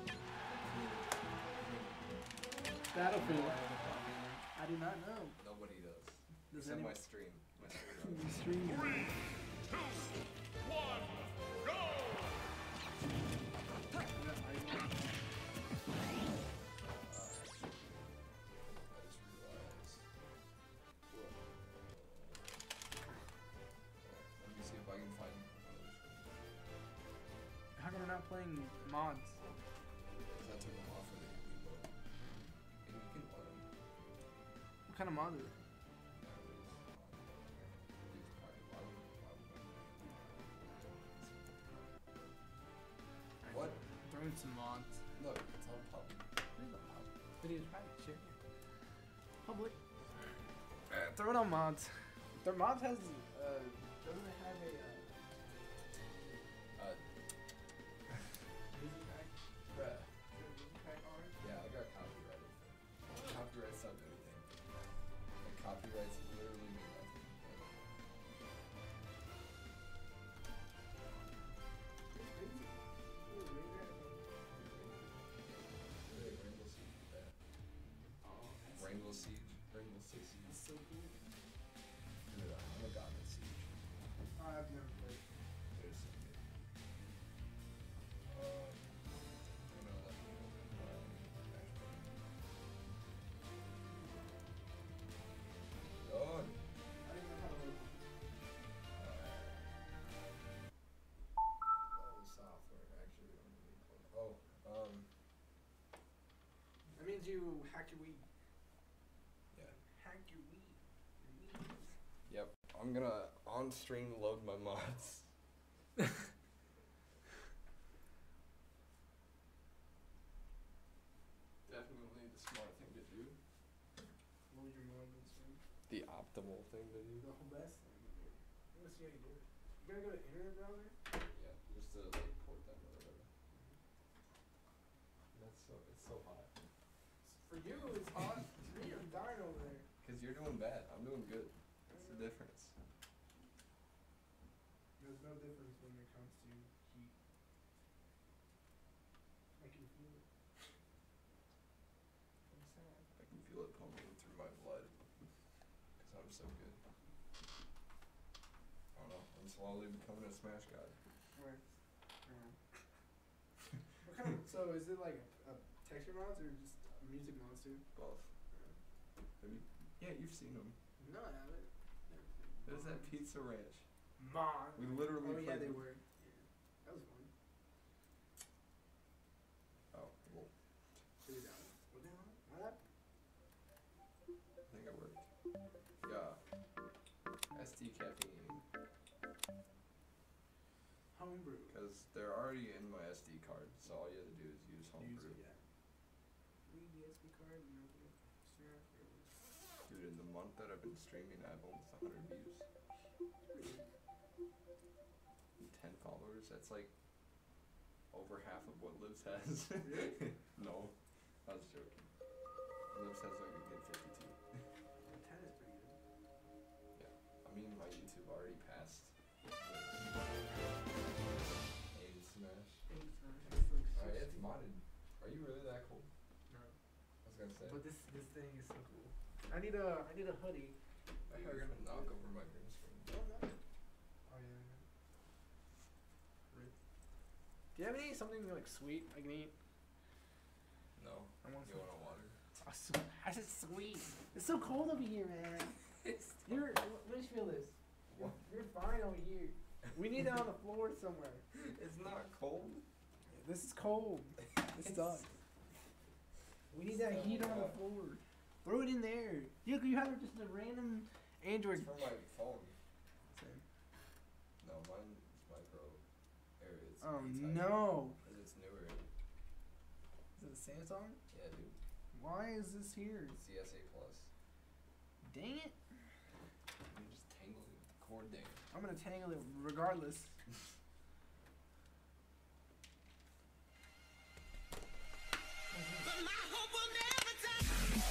Battlefield. I have a copy link. I do not know. Nobody does. Does Except anyone? my stream. My stream does. Stream. Three, two, one, go. I just realized. Let me see if I can find another screen. How come we're not playing mods? Because I took them off of the reload. And you can let them. What kind of mods are there? What? Throw in some mods. Look, it's all public. Videos private, share. Public. Uh, throw it on mods. Their mods has, uh, doesn't it have a, uh, Uh, music pack? bruh. Is there a music pack on it? Yeah, I got copyrighted. Copyrights don't do anything. Like, copyrights literally mean nothing. Really, Rainbow Siege did that. Oh, that's Rainbow Siege? Rainbow Six that's Siege? so cool. Dude, I'm a god at Siege. Oh, I've never played. They're so good. Um, you know, that um, actually. Done. I didn't know how to work. Oh, software. Actually, we don't really play. Oh, um, That means you hacked your Wii. yeah. Hacked your Wii. Your Wii. Yep. I'm gonna on stream load my mods. Definitely the smart thing to do. What was your mod on stream? The optimal thing to do. The whole best thing to do. I wanna see how you do it. You gotta go to internet browser? Yeah, just to like port them or whatever. That's so it's so hot. For you, it's hot. For me, I'm dying over there. Cause you're doing bad. I'm doing good. That's the difference. There's no difference when it comes to heat. I can feel it. I'm sad. I can feel it pumping through my blood. Cause I'm so good. I don't know. I'm slowly becoming a Smash god. Where? Um, what kind of, so is it like a, a texture mods or just music mods too? Both. Have you? Yeah, you've seen them. No, I haven't. Never played There's that mods. Pizza Ranch. Mod. We literally Oh yeah, played they them. were. Yeah, that was fun. Oh, well, Should we down? What down? What? I think it worked. Yeah. S D caffeine. Homebrew. Because they're already in my S D card, so all you have to do is use homebrew. Use it, yeah. Read the S D card and open it. Snap. Dude, in the month that I've been streaming, I have almost one hundred views. And ten followers, that's like over half of what Livs has. Really? No, I was joking. Livs has like a good fifty-two. ten is pretty good. I mean, my YouTube already passed Livs. Aim Smash. Alright, it's modded. Are you really that cool? No. I was gonna say. But this this thing is so cool. I need a I need a hoodie. I thought you were gonna knock over my green screen. Oh no. Oh yeah. Rip. Do you have any something like sweet I can eat? No. I want You some. want water? Oh, so, I said sweet. It's so cold over here, man. You're. Let me feel this. You're, What? you're fine over here. We need it on the floor somewhere. It's not cold. This is cold. This sucks. We need that So heat on the hot. floor. Throw it in there. You you have just a random Android. It's from my phone. Same. No, mine is micro area. It's Oh pretty tight. no. Cause it's newer. Is it a Samsung? Yeah, dude. Why is this here? C S A plus. Dang it. You just tangle it. Cord dang it. I'm gonna tangle it regardless. But my hope will never die.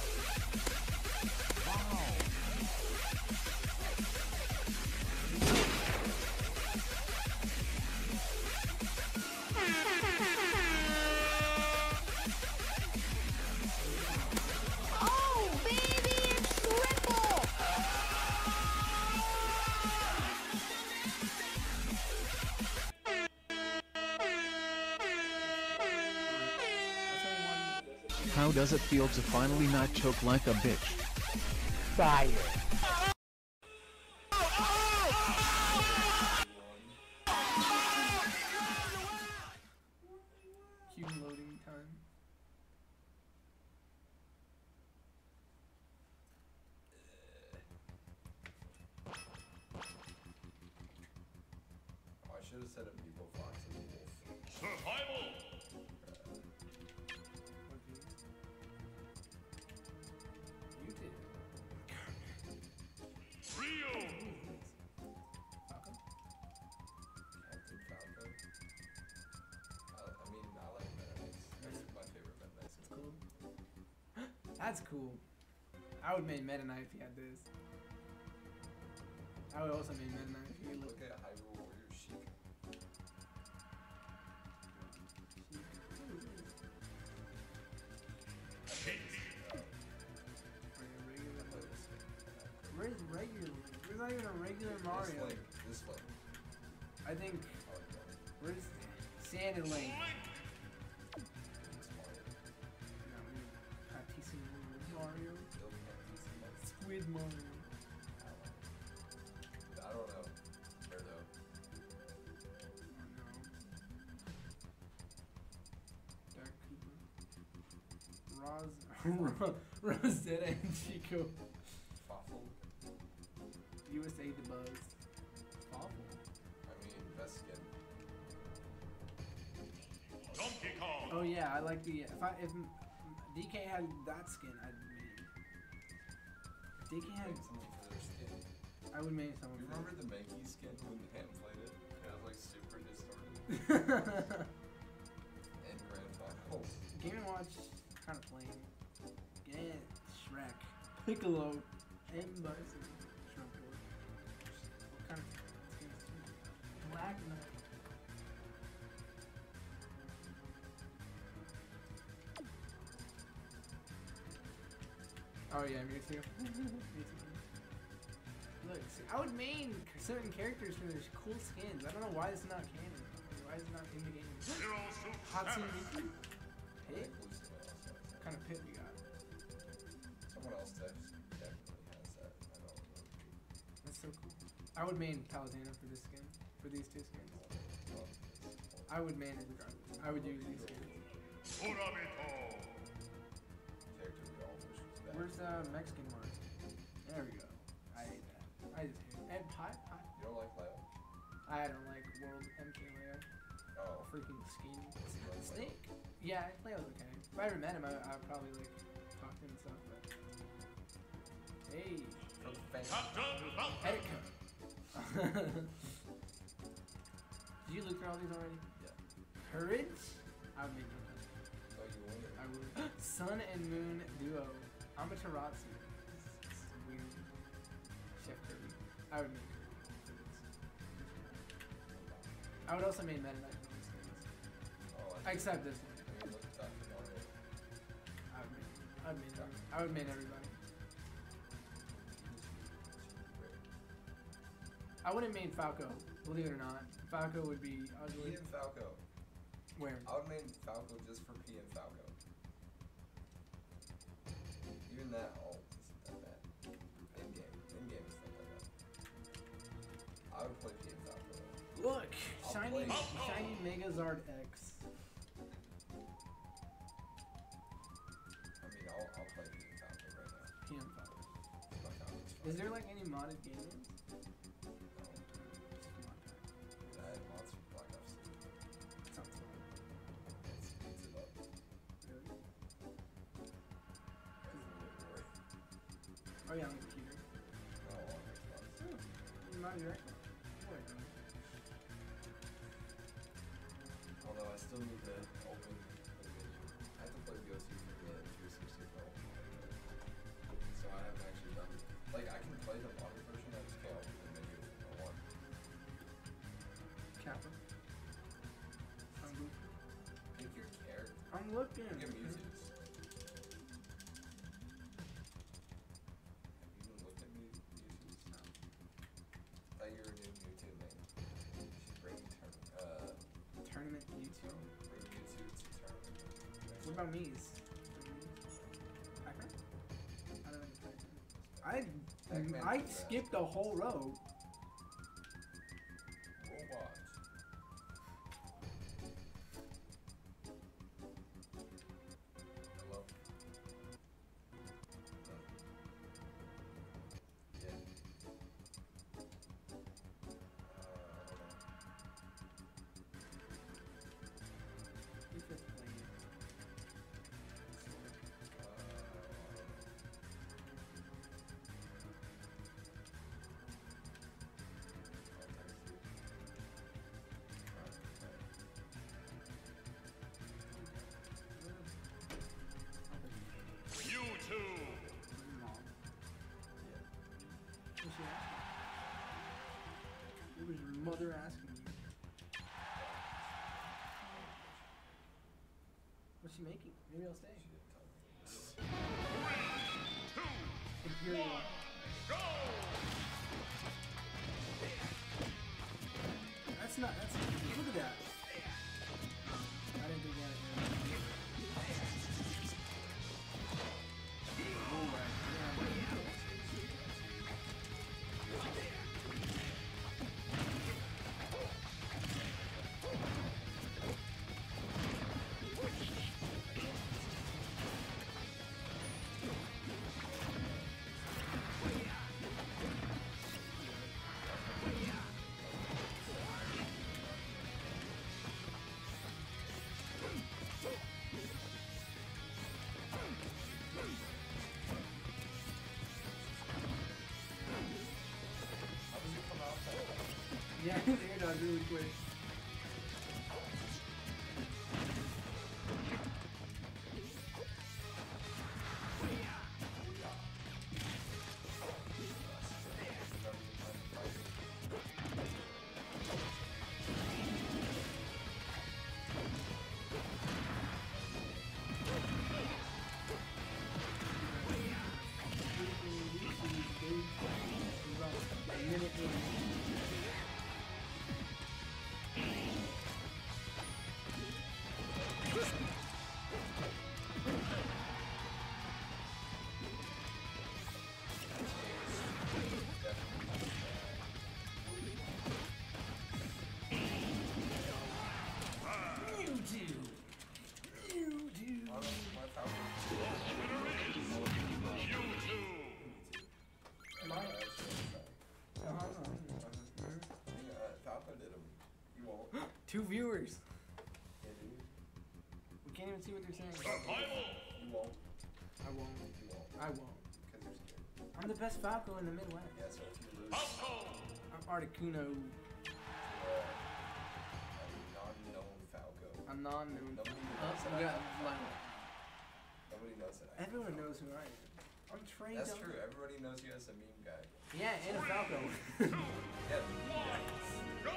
Oh, baby, it's triple! How does it feel to finally not choke like a bitch? Fire. Cue loading time. Oh, I should have said it Meepo Fox as a wolf. Survival. You did. Rio. Falcon? Captain Falco. I, I mean, I like Meta Knights. That's my favorite Meta Knights. That's cool. That's cool. I would make Meta Knight if he had this. I would also make Meta Knight if he Look looked. at Hyrule Warrior Sheik. Where's regular? There's not even a regular This Mario. Link. This Link. I think. I like that. Where's Sand and Link? This Mario. No, we need Patissimo Mario. Still can't do so much. Squid Mario. I don't know. Birdo. Oh no. Dark Cooper. Ros Rosetta and Chico. Fawful. U S A the Buzz. Awful. I mean, best skin. Donkey Kong. Oh yeah, I like the. If I if M- D K had that skin, I'd main. If D K had, Make something for their skin. I would main someone. You for remember the Mankey skin when Ham played it? It was like super distorted. that. And Grand Finals. Game and Watch, kind of plain. Get Shrek, Piccolo, and Bison. Shrek. What kind of skins? Black Knight. Oh yeah, Mewtwo. Mewtwo. Look, see, I would main certain characters for their cool skins. I don't know why it's not canon. Why is it not in the game? Zero Suit Hatsune Samus. Miku? I Pit? think Lucy else has that. What kind of pit we got? Someone else text definitely has that. I don't know. That's so cool. I would main Palutena for this skin. For these two skins. I would main it regardless. I would use these skins. Urabito. Character we all wish was back. Where's uh Mexican Mars? There we go. I hate that. I just hate it. And Pie? Pie? You don't like Leo? I don't like World M K Leo. Oh. Freaking skin. What's he like? Snake. Yeah, Leo's okay. If I ever met him, I, I'd probably like talk to him and stuff, but. Hey. From Fang. Captain Falcon. Etika. Did you look through all these already? Yeah. Courage? I would make no sense. Oh, you won it. I would. Sun and Moon duo. Amaterasu. This is weird. Chef Kirby. I would make Kirby for this. I would also make Meta Knight for these skins. Oh, I Except this one. I mean, look at Doctor Mario. I would make. I would make. every- I would make everybody. I wouldn't main Falco, believe it or not. Falco would be P ugly. and Falco. Where? I would main Falco just for P and Falco. Even that alt isn't that bad. In game. In game it's not that bad. I would play P and Falco though. Look! I'll Shiny, play. shiny Megazard X. I mean, I'll, I'll play P and Falco right now. P M Falco. My Falco's fine. Is there like any modded games? No. I had mods for Black Ops two. Sounds fun. It speeds it up. Really? That's the way it works. Oh yeah, on the computer. my direct. Although I still need to open the division. I have to play B O T for the three sixty level. So I haven't actually done like I can play the modern version, I just can't open the menu I want. Kappa. I'm looking. Pick your character. I'm looking. Pick your music. Have you even looked at mu- music? No. I thought you were a new Mewtwo main. You should bring turn uh Tournament YouTube. bring Mewtwo to tournament. What about Mies? Pac-Man? I don't know. Pac-Man I I is bad. skipped the whole row. Robot. Hello? No. Yeah. Uh, I don't know. You could play it. Uh, I don't know. I'll text you. You two. Mom. Yeah. What's she asking? It was your mother asking you. What's she making? Maybe I'll stay. She didn't tell me. Imperial. Go! That's not. That's. Look at that. I didn't think that. Oh, right. Yeah. How does it come out? Yeah, there it does really quick. A minute in. You do. You do. My Falcon. You two. Mine. Uh-huh. Falcon did him. You won't. Two viewers. Yeah, dude. We can't even see what they're saying. Survival. You won't. I won't. You won't. I won't. Because you're scared. I'm the best Falco in the Midwest. Yeah, so if you lose, Falco. I'm Articuno. uh, a non-known Falco. I'm non-known. Nobody Oh, knows that we I got have Lionel. Nobody knows that I Everyone knows who I am. I'm TreJohn. That's true. Everybody knows you as a meme guy. Yeah, and a Falco. Yeah, the meme guy. Go!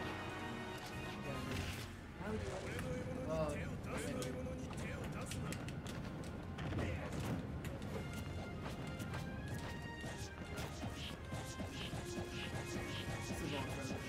How would you like it? Well, this is on purpose.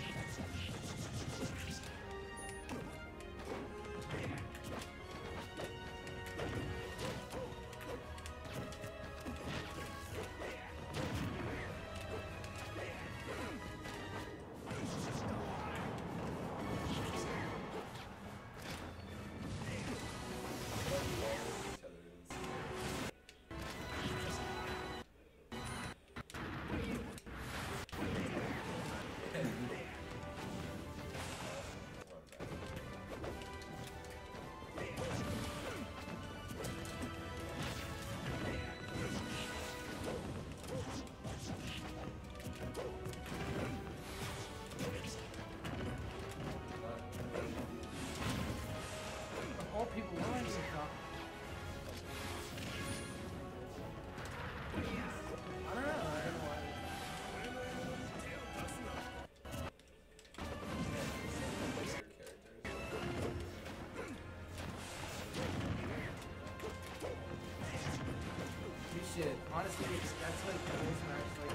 should. Honestly, it's, that's like the whole Smash. Like,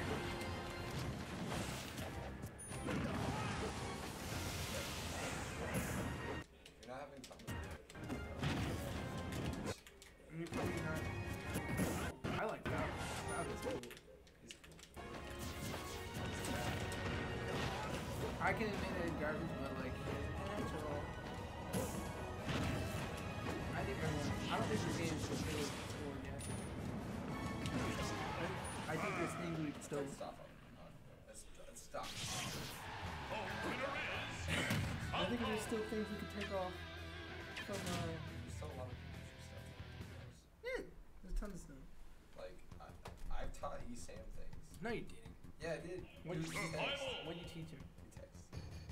You're not having fun. you're probably not. I like that. That is cool. He's cool. I can admit it is garbage, but like, natural. I think everyone. I don't think this game is really scored yet. I think there's things we can still. Stop. Let's, let's stop. The winner is. I think there's still things we could take off from. Uh, There's still a lot of future stuff. yeah, there's tons of stuff. Like, I, I've taught E Sam things. No, you didn't. Yeah, I did. What did He you teach? text. What did you teach him? He text.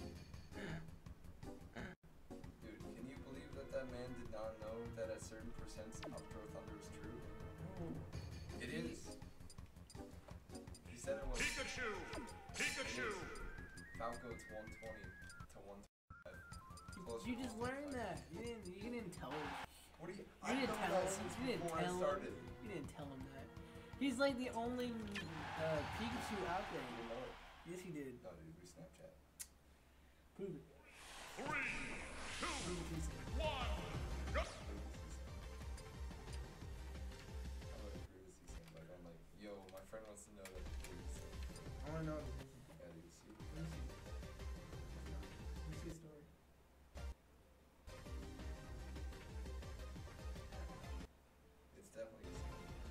Dude, can you believe that that man did not know that a certain percent upgrowth thunder is true? It is. He said it was. Pikachu! Pikachu! Falco, it's one twenty to one twenty-five. Close You to just learned that. You didn't. You didn't tell him. What do you? You I didn't know tell that him. since You didn't before I tell him. started. You didn't tell him that. He's like the only uh, Pikachu out there. You know it. Yes, he did. No, dude, we Snapchat. Prove it. Three, two, Prove it. Lisa. one, go! I would agree with you, Sam. Like, I'm like, yo, my friend wants to know that you're Sam. I want to know. Let Yeah, dude, see? me see. Let me see a story. It's definitely Sam.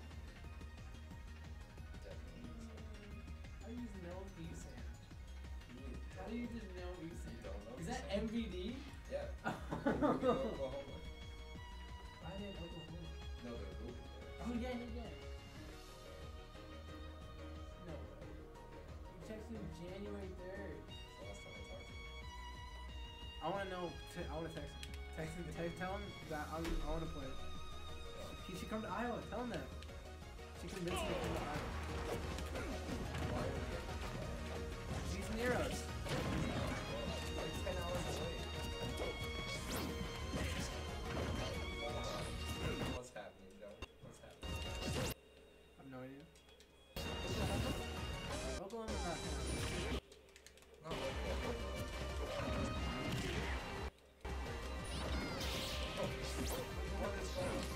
Definitely How do you just know Esan? Sam. You- How do you just know You Esan? don't know Is that Sam? M V D? Yeah. They're moving to Oklahoma. Why did Oklahoma? No, they're moving there. Oh yeah, yeah, yeah. No way. You texted him January third. It's the last time I talked to him. I want to know. T- I want to text him. Text him. Text, tell him that I, I want to play. He should come to Iowa. Tell him that. She convinced me to come to Iowa. Why would he have to play? He's near us. Like ten hours away. What's happening, Joe? What's happening? I have no idea. Oklahoma's not town. Not Oklahoma. What is going on?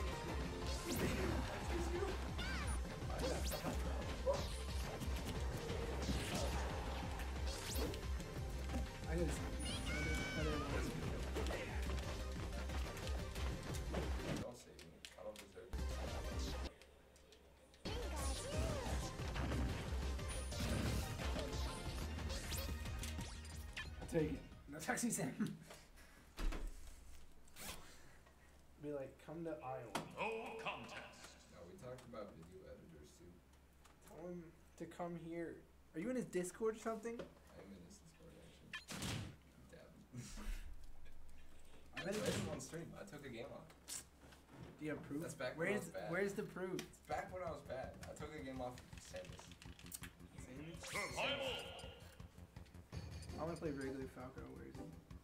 I gotta see. I didn't know this. Don't save me. I don't deserve it. Take it. No taxi Sam. Be like, come to Iowa. No contest. No, we talked about video editors too. Tell him to come here. Are you in his Discord or something? I'm in this Discord actually. Damn. I I bet played it's. him on stream. I took a game off. Do you have proof? That's back when I Where's was bad. Where's the proof? It's back when I was bad. I took a game off Samus. Survival! I want to play regular Falco. Where is he?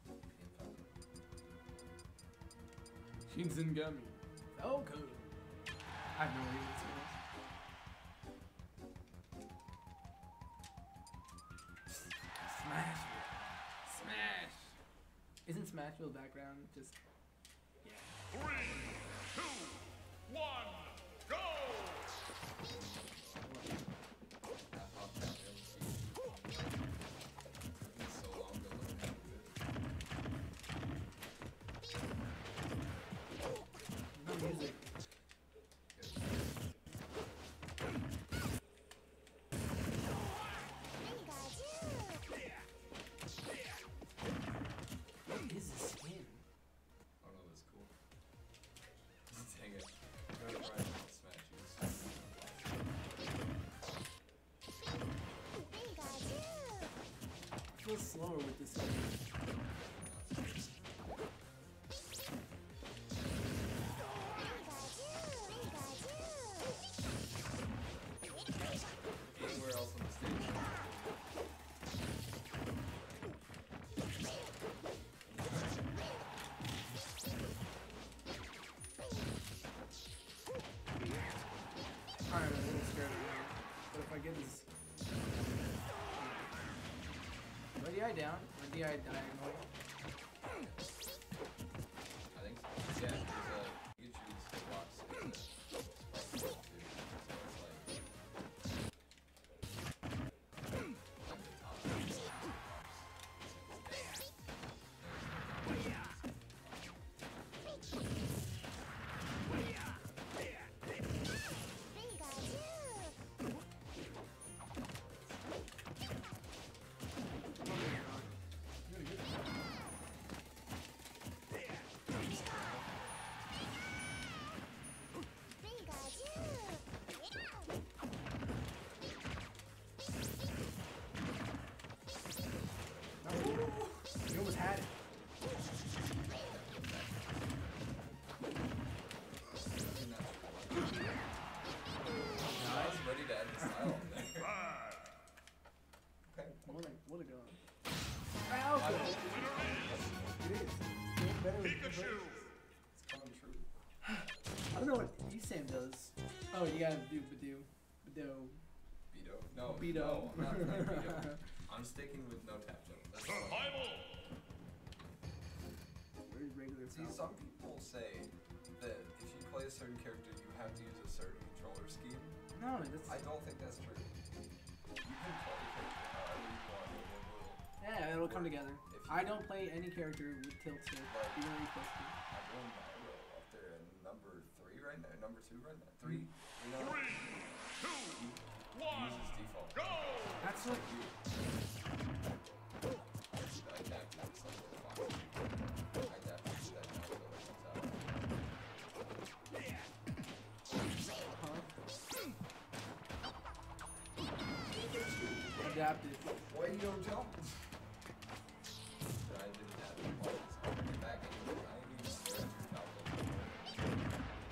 Shinzengami. Oh, cool. I have no idea what this is. Smash. Smash. Isn't Smashville background just? Yeah. Three, two, one, go! That hot downhill speed. Took me so long to learn how to do it. No music. What is this skin? Oh no, that's cool. Dang it. I'm gonna try and smash you. I feel slower with this skin. Anywhere else on the stage? kind of a little scared of him. But if I get his... Do I D I down? Or D I diagonal? I think so. Yeah, because uh, you can choose the box. So it's like, like the top of the box. You almost had it. I was ready to add the style on there. Five. Okay. What a, what a gun. Ow! I It don't- is. It's getting better with the Pikachu. breaks. It's coming true. I don't know what E SAM does. Oh, you gotta do Badoo. Badoo. Beto? No. Beto. No, I'm not playing Beto. I'm sticking with no tap jump. That's all. Survival. Very regular See, sound. some people say that if you play a certain character, you have to use a certain controller scheme. No, that's... I don't think that's true. You can play a character however you want, and it will. Yeah, it'll come together. If you- I don't play any character with tilt stick. Like- Even though you're supposed to. I'm going Nairo up there at number three right now. Number two right now. Three. You know, Three, two, he one, uses default. go. That's what... You. I tapped it. It's like a fox. I tapped it. That now so it comes out. Huh? Adapted. Why you don't jump? I didn't have it. Well, I'll get back into it. I ain't even scared of Falcon.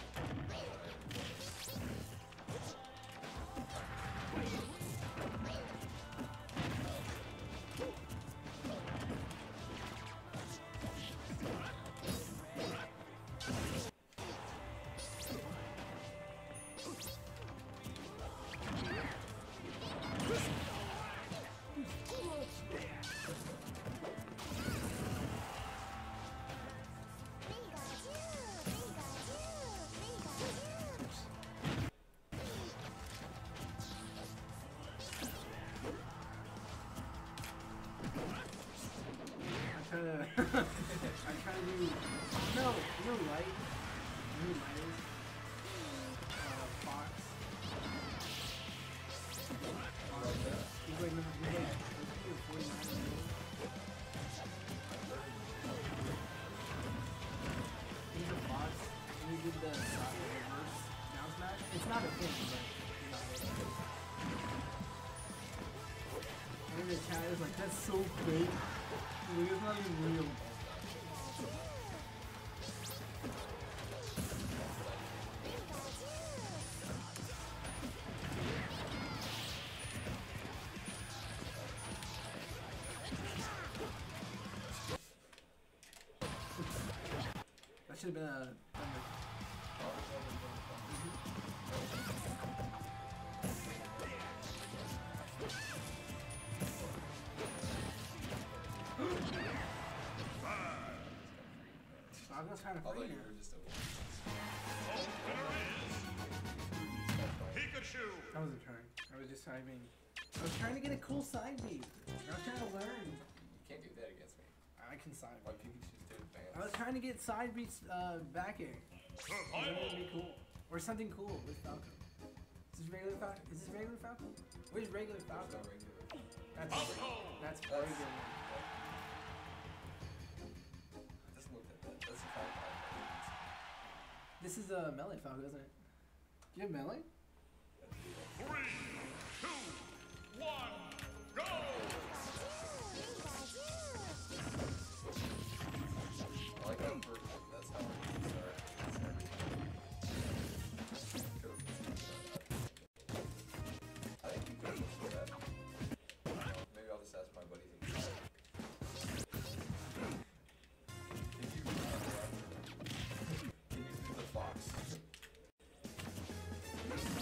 I kinda... I kinda do... No, you know light? You know light is? Uh, Fox. Fox. He's like number... He's like... He's like forty-nine years old. He's a Fox. And he did the side reverse down smash. It's not a thing, but... You know, and in the chat is like, that's so fake. Like, it's not even real. That should have been a... I was trying to Although free you him. were just a Winner is Pikachu. I wasn't trying. I was just typing. I was trying to get a cool side beat. I was trying to learn. You can't do that against me. I can side Why beat. Pikachu's did advance. I was trying to get side beats uh, back air. That would be cool. Or something cool with Falco. Is this regular Falco? Is this regular Falco? Where's regular There's Falco? no regular. That's Falco. that's That's- regular. Just look at that. That's a five five. This is a melee Falco, isn't it? Do you have melee? Three, two, one, go. I like that first one. That's how it starts. It's everything. Cool. I think you could look for that. Maybe I'll just ask my buddies in the chat. Can you Can you do the fox?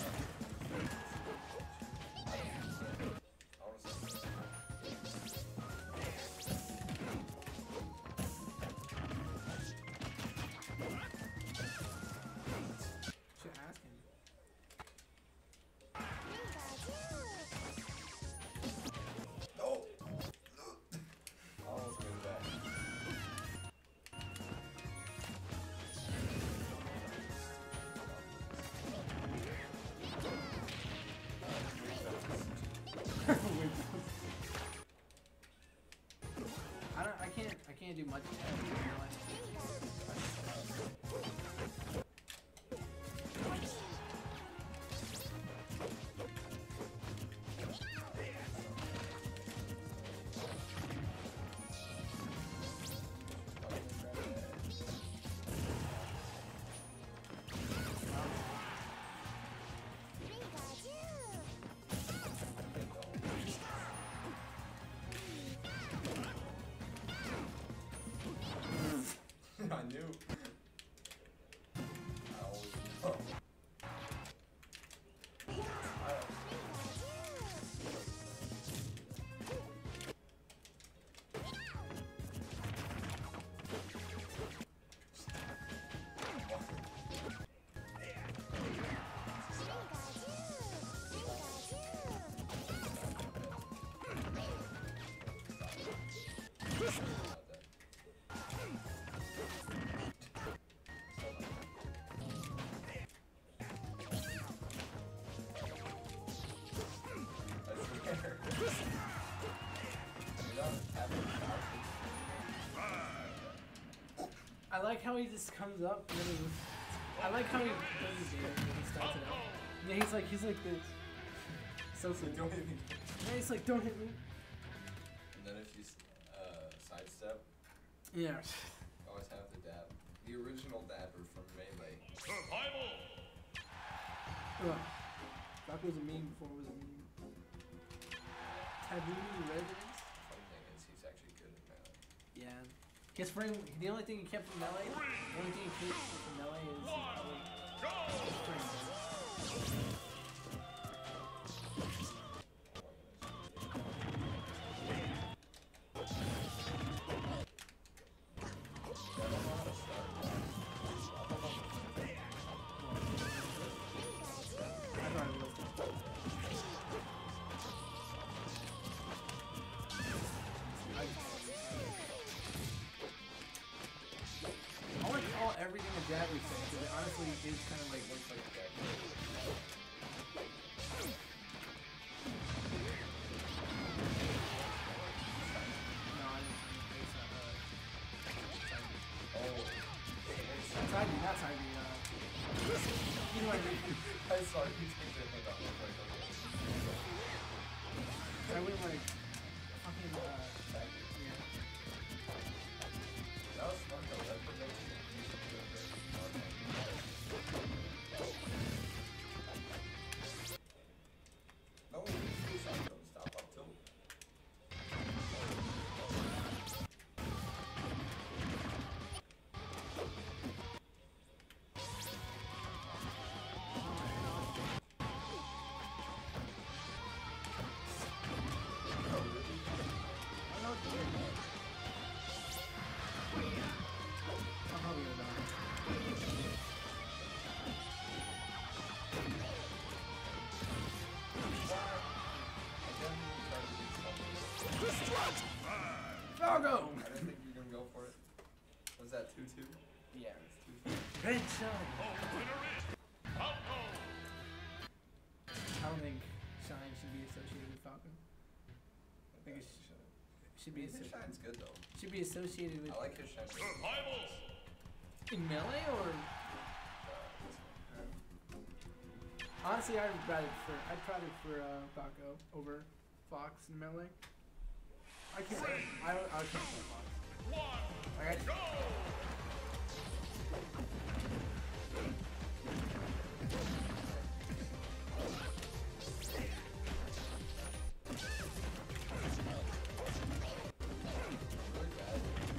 like how he just comes up and then he just, I like how he does his game when he starts it out. Yeah, he's like he's like this. So cool. Don't hit me. Yeah, he's like, don't hit me. And then if you s- uh, sidestep, Yeah. always have the dab. The original dabber from Melee. Survival. Ugh. That was a meme before it was a meme. Taboo residence? Funny thing is, he's actually good at Melee. Yeah. His frame, the only thing he kept from Melee, the only thing he kept from Melee is his probably Go. his frame. I don't know how to start. I thought it was. I want to call everything a jab reset because it honestly is kind of like Looks like a deck. no, I didn't. It's not. Uh, Oh. side B, not side B. Uh, you know what I mean? I saw you take the hit off. I was like, okay. I wouldn't want to fucking. Uh, yeah. That was smart though. That prevents you from using the other No, please don't stop up till. I know it's weird. I'll probably go down. Fargo! I didn't think you were gonna go for it. Was that two two? Yeah. It's two two. Red Shine. Winner is Falco. I don't think Shine should be associated with Falcon. I think it sh- should be His associ- shine's good though. should be associated with I like his shine. Survival. in melee or Uh, this one. honestly I'd rather prefer I'd probably prefer uh, Falco over Fox in melee. I can't I I can't play Fox. One. Like, I, Go. Really bad.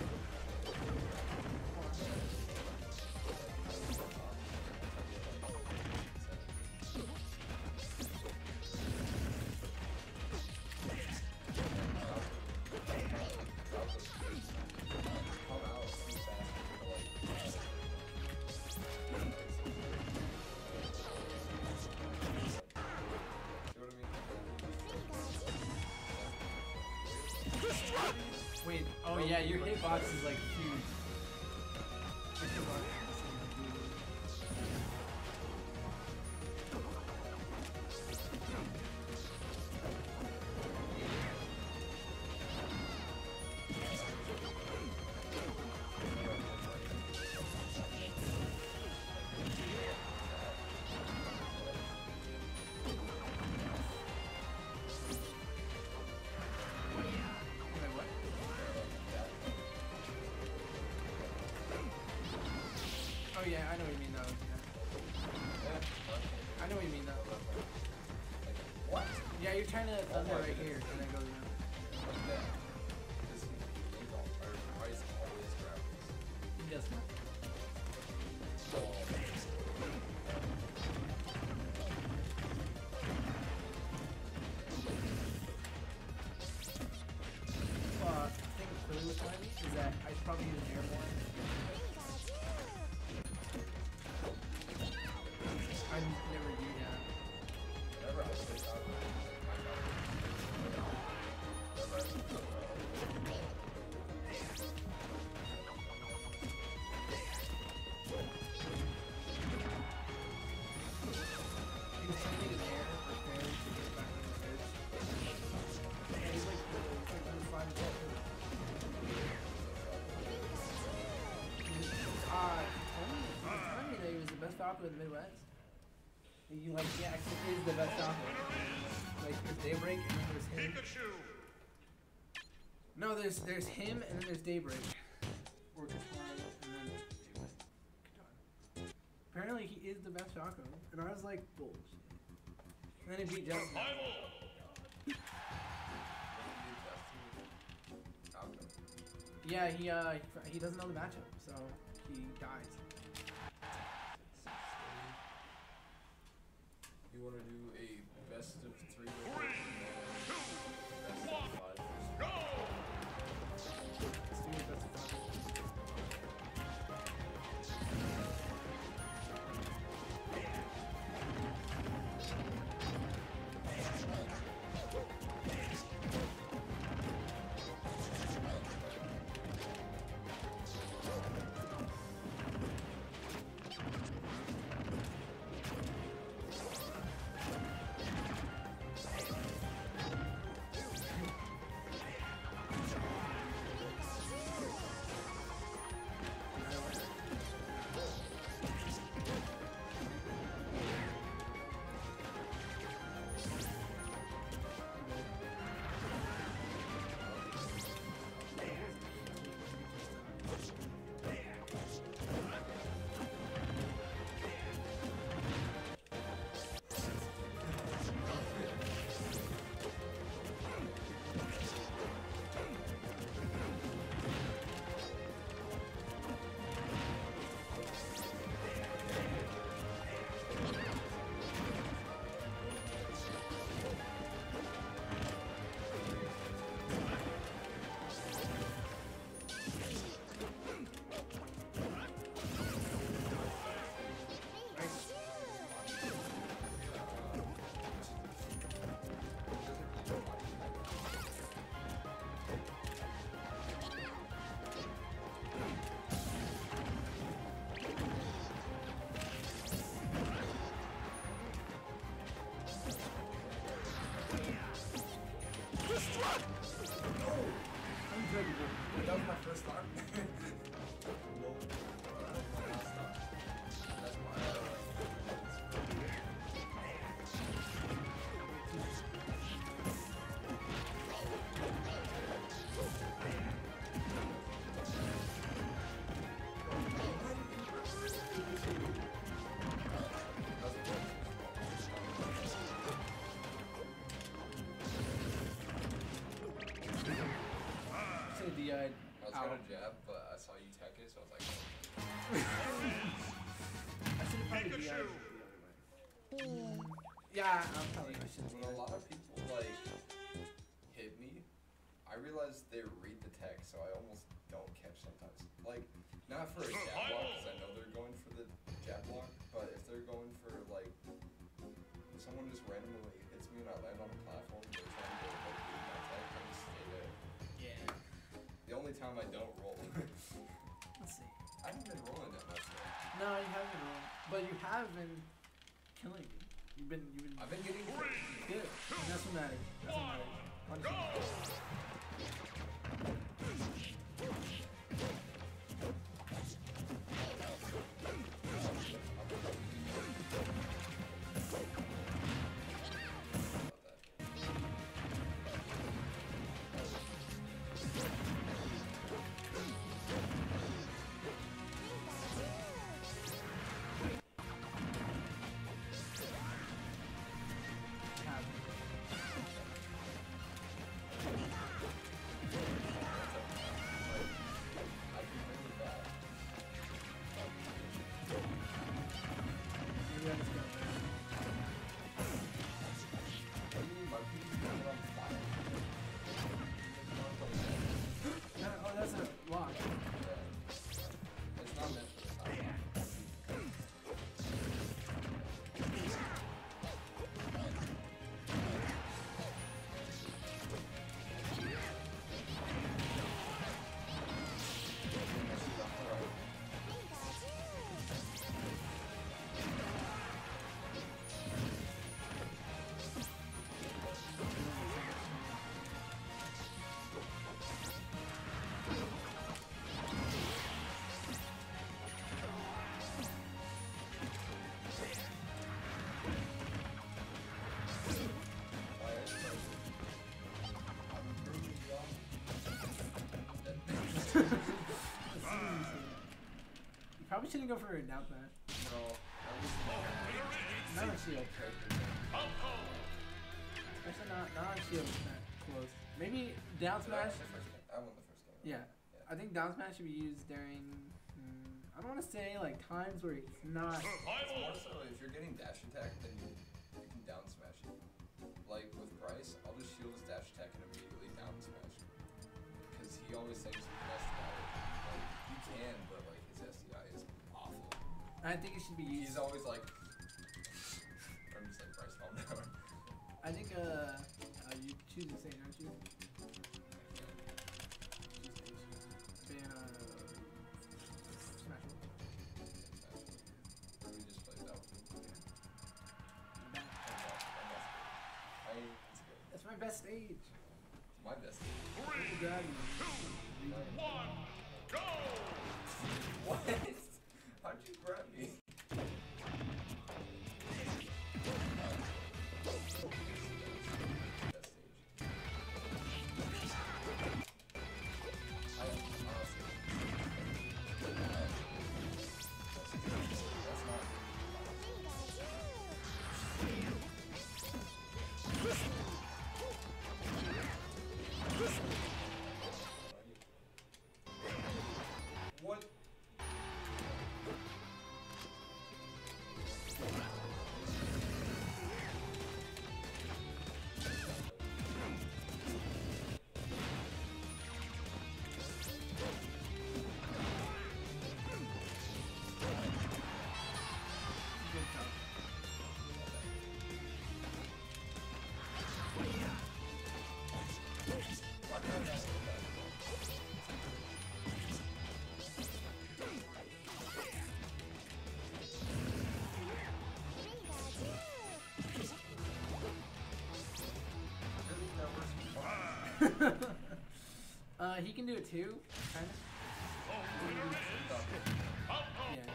Come out too fast for like. See what I mean? wait, oh yeah, your hitbox is like huge. Your hitbox is like, huge. Wait, what? Oh yeah, I know what you mean though. Yeah. I know what you mean though. What? Yeah, you're trying to thunder right here, and then it goes down. What's that? Because he, he don't, or Rice always grapples. He does not. Uh, the thing clearly with mine is that I probably use an airborne. I never do that. Whenever I switch out, I got Whenever I switch out, Taco in the Midwest. You like, yeah, it is the best taco. Like, there's Daybreak and then there's him. Pikachu. No, there's there's him and then there's Daybreak. Or Katana and then Daybreak. Katana. Apparently he is the best taco. And I was like, bullshit. And then he beat Justin. Survival. Yeah, he uh he doesn't know the matchup, so he dies. You want to do a best of three? Three, two, Best one, of five. go. Let's do it, that's a taco. Incredible. That was my first start. Whoa. That was my last start. That's my Say the uh, I was out. gonna jab, but I saw you tech it, so I was like, I should have probably D I'd the other way. Yeah, I'm probably I should when a lot of people like hit me, I realize they read the tech, so I almost don't catch sometimes. Like, not for a jab block, because I know they're going for the jab block, but if they're going for like, if someone just randomly hits me and I land on a platform, they're trying to like read my tech, I just stay there. Yeah. The only time I don't roll. Let's see. I haven't been rolling that much though. No, you haven't rolled. But you have been killing me. You've been you've been I've been getting good. And that's what matters. That's what matters. Punishment. Have. You probably shouldn't go for a down smash. No, I was Not on shield. Falco. Especially not, not on shield. That close. Maybe down smash. The first game. I won the first game. Yeah. I think down smash should be used during. Mm, I don't want to say like times where it's not. It's more Survival. so if you're getting dash attack, then you, you can down smash it. Like with Bryce, I'll just shield his dash attack and immediately down smash. Because he always thinks he's the best about it. Like, you can, but like his S D I is awful. I think it should be used. He's always like. I'm just like, Bryce, calm down. I think uh, uh you choose the same, aren't you? Ban uh, smash roll. Or we just played that one. Ban. I mean, it's good. That's my best stage. My best. Three, Grab two, you. one, go. What? How'd you grab me? Best stage. I honestly. That's not. What? Good job. Why can't I not do that? Really numbers? uh, he can do it too, kind of. Falco. Yeah.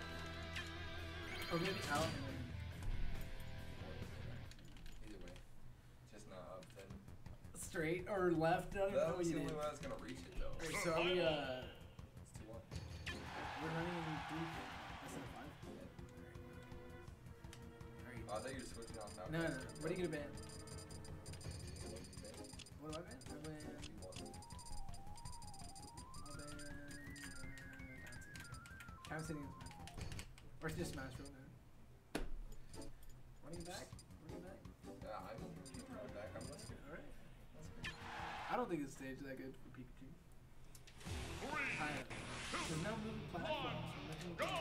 Or maybe out and then. Either way, just not up then. Straight or left. I don't even know That what was you the did. only way I was gonna reach it though. Alright, so are we, uh, It's two one. we're running in three instead of five? Alright. Oh, I thought you were switching off now. No, no, no. What are you gonna ban? What do I ban? I ban. I'll ban. Uh, Count City and Smash. Or just Smash Roll now. Running back? Running back? Yeah, I'm you can run back. I'm listening. Alright. That's good. I don't think this stage is that good for Pikachu. Three, I, there's no moving platforms. so nothing- go.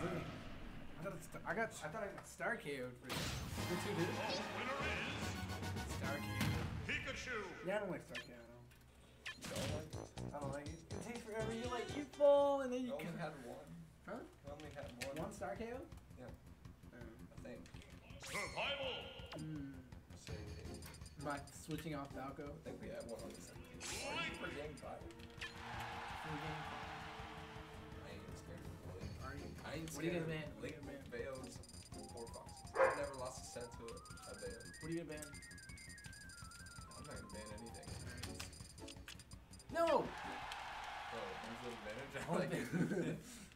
losing. I thought it's, I got I thought I got Star K O'd for this. You're too good. Winner is Star K O. Pikachu. Yeah, I don't like Star K O. You don't like it? I don't like it. It takes forever. You like you fall and then you You only can. had one. Huh? You only had one. One Star K O? Yeah, Um, I think. Survival. mm, Say it. am I switching off Falco? I think we had one on the same team. Are you for game five? Full game. I ain't scared of Link. Are you? I ain't What are you scared gonna ban? of What are you Link, gonna ban? Bayo's, or Foxes. I've never lost a set to it. I ban. What are you gonna ban? I'm not gonna ban anything. No! Bro, who's the advantage? I Oh, like it. Three,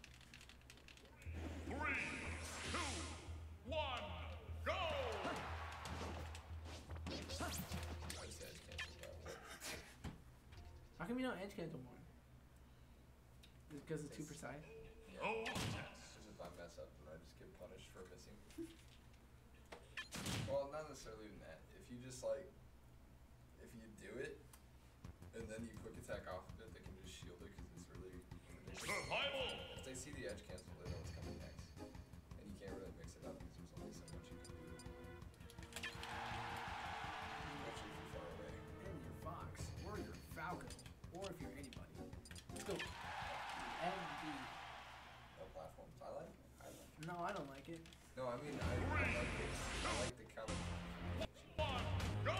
two, one, go. I just said cancel that one. How come you don't edge cancel more? Because it's too precise? No It's test. just if I mess up, then I just get punished for missing. Well, not necessarily even that. If you just like, if you do it, and then you quick attack off of it, they can just shield it because it's really ridiculous. Survival. If they see the edge cancel, they know what's coming next. And you can't really mix it up because there's only so much you can do. Especially if you're far away. And your Fox, or your Falco, or if you're anybody. Let's go. M V. No platforms. I like it. I like it. No, I don't like it. No, I mean, I, I like it. I like the counter. One, go.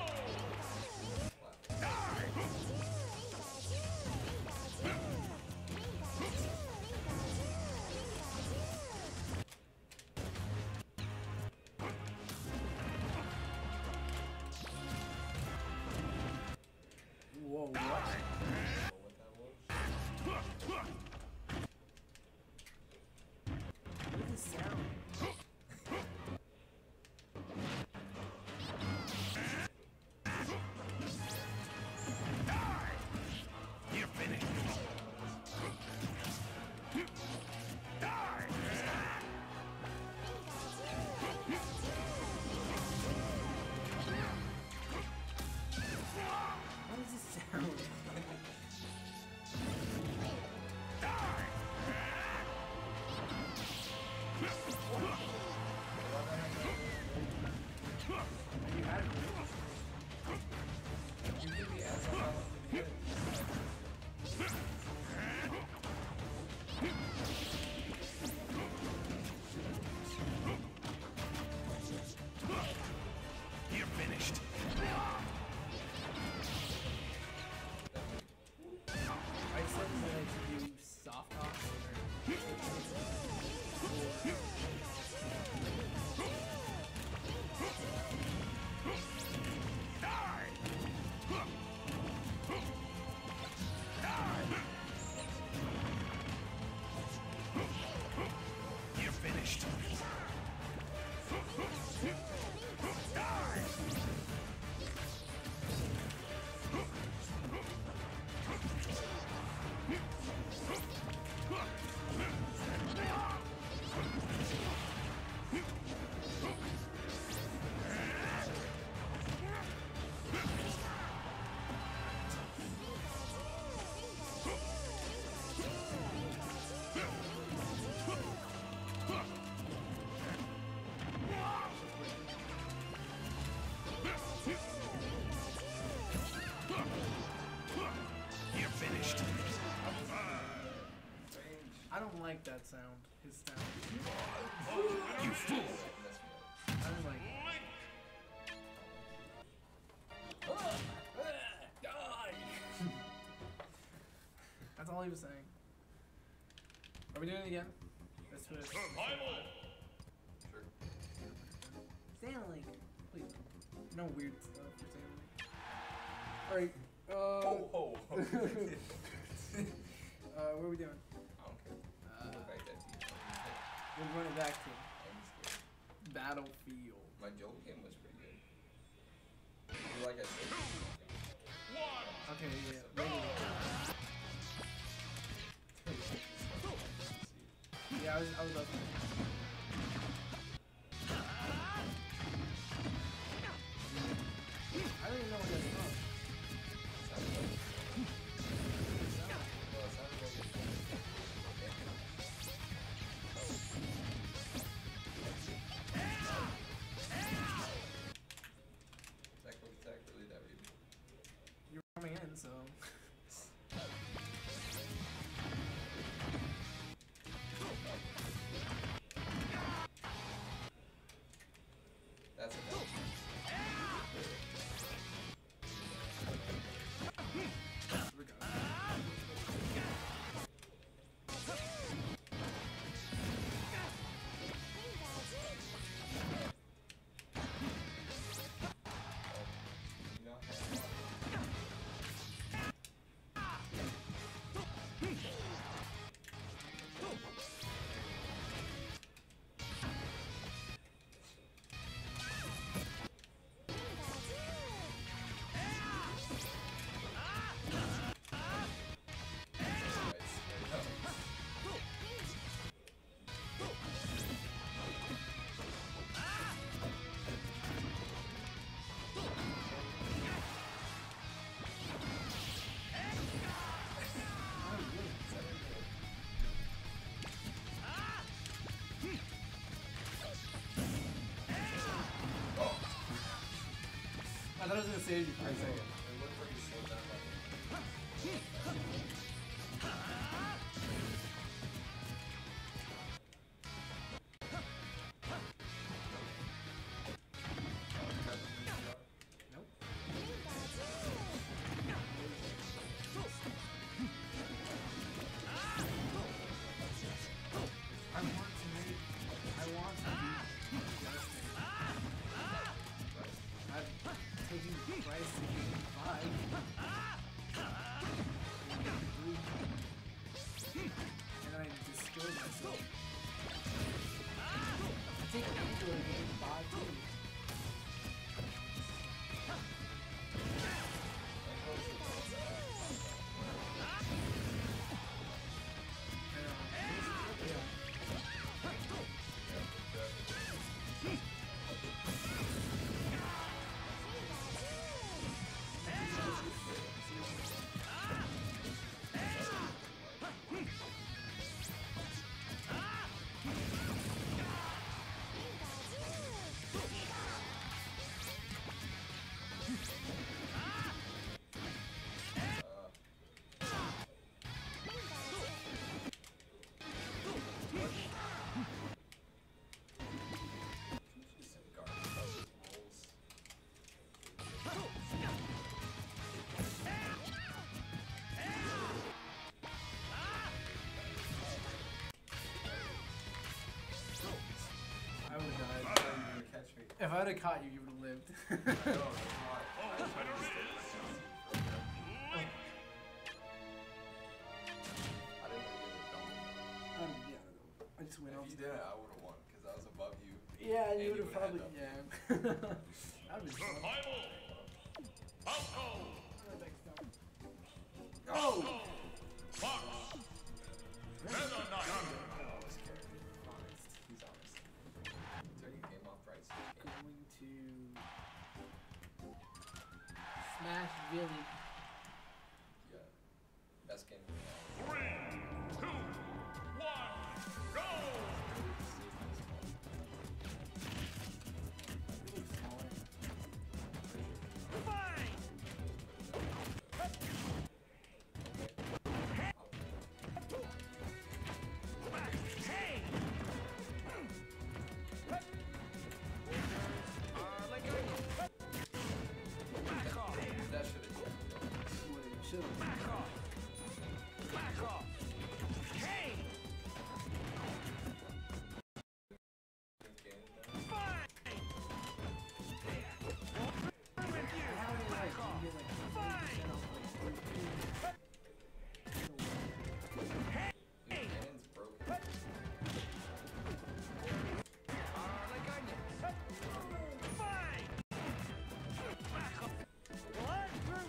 Whoa, what? Know what that was? What is this sound? You're finished. What is this sound? You had it. You give me ass on how long did you get? You're finished. I said that I should do soft toss You're finished. You're finished. I don't like that sound. His sound. You fool. I was like, die! That's all he was saying. Are we doing it again? That's what. Survival. Sure. Stanley, please. No weird stuff for Stanley. All right. Uh, Ho ho ho. uh, what are we doing? I don't care. Uh, Go back that deep. we'll run it back to I'm scared. Battlefield. My Joel game was pretty good. Like I said. One. Okay, yeah. Ready. Yeah, I was, I was up there. I don't even know where that's from. Well, it sounded like it. thought I was gonna save you for a second. It looked like he slowed down like Nope. I want to make. I want to be justice. I'm taking Christ to game five. And then I destroy myself. I take Angel in game five too. I would have died. catch me. If I would have caught you, you would have lived. I know, that's why. I just wanted to stay with myself. I didn't know you were dumb. um, yeah, I just went If off. you did it, I would have won because I was above you. Yeah, And you you would have would've had probably. to- Yeah. That would be fun. Survival. Outgo. Oh! Fox. Meta Knight. I was scared. Honest. He's honest. He took a game off right. So he can't. Going to smash Billy. Yeah. Best game we had. Three, two, one, go. Billy's smaller. Fight. Hey. Back off. That should have What it should have. Back off. Back off. Hey. been. Fight. How many like you get like Fight. percent off like thirteen? Dude, Cannon's broken. Fight. Back off. What?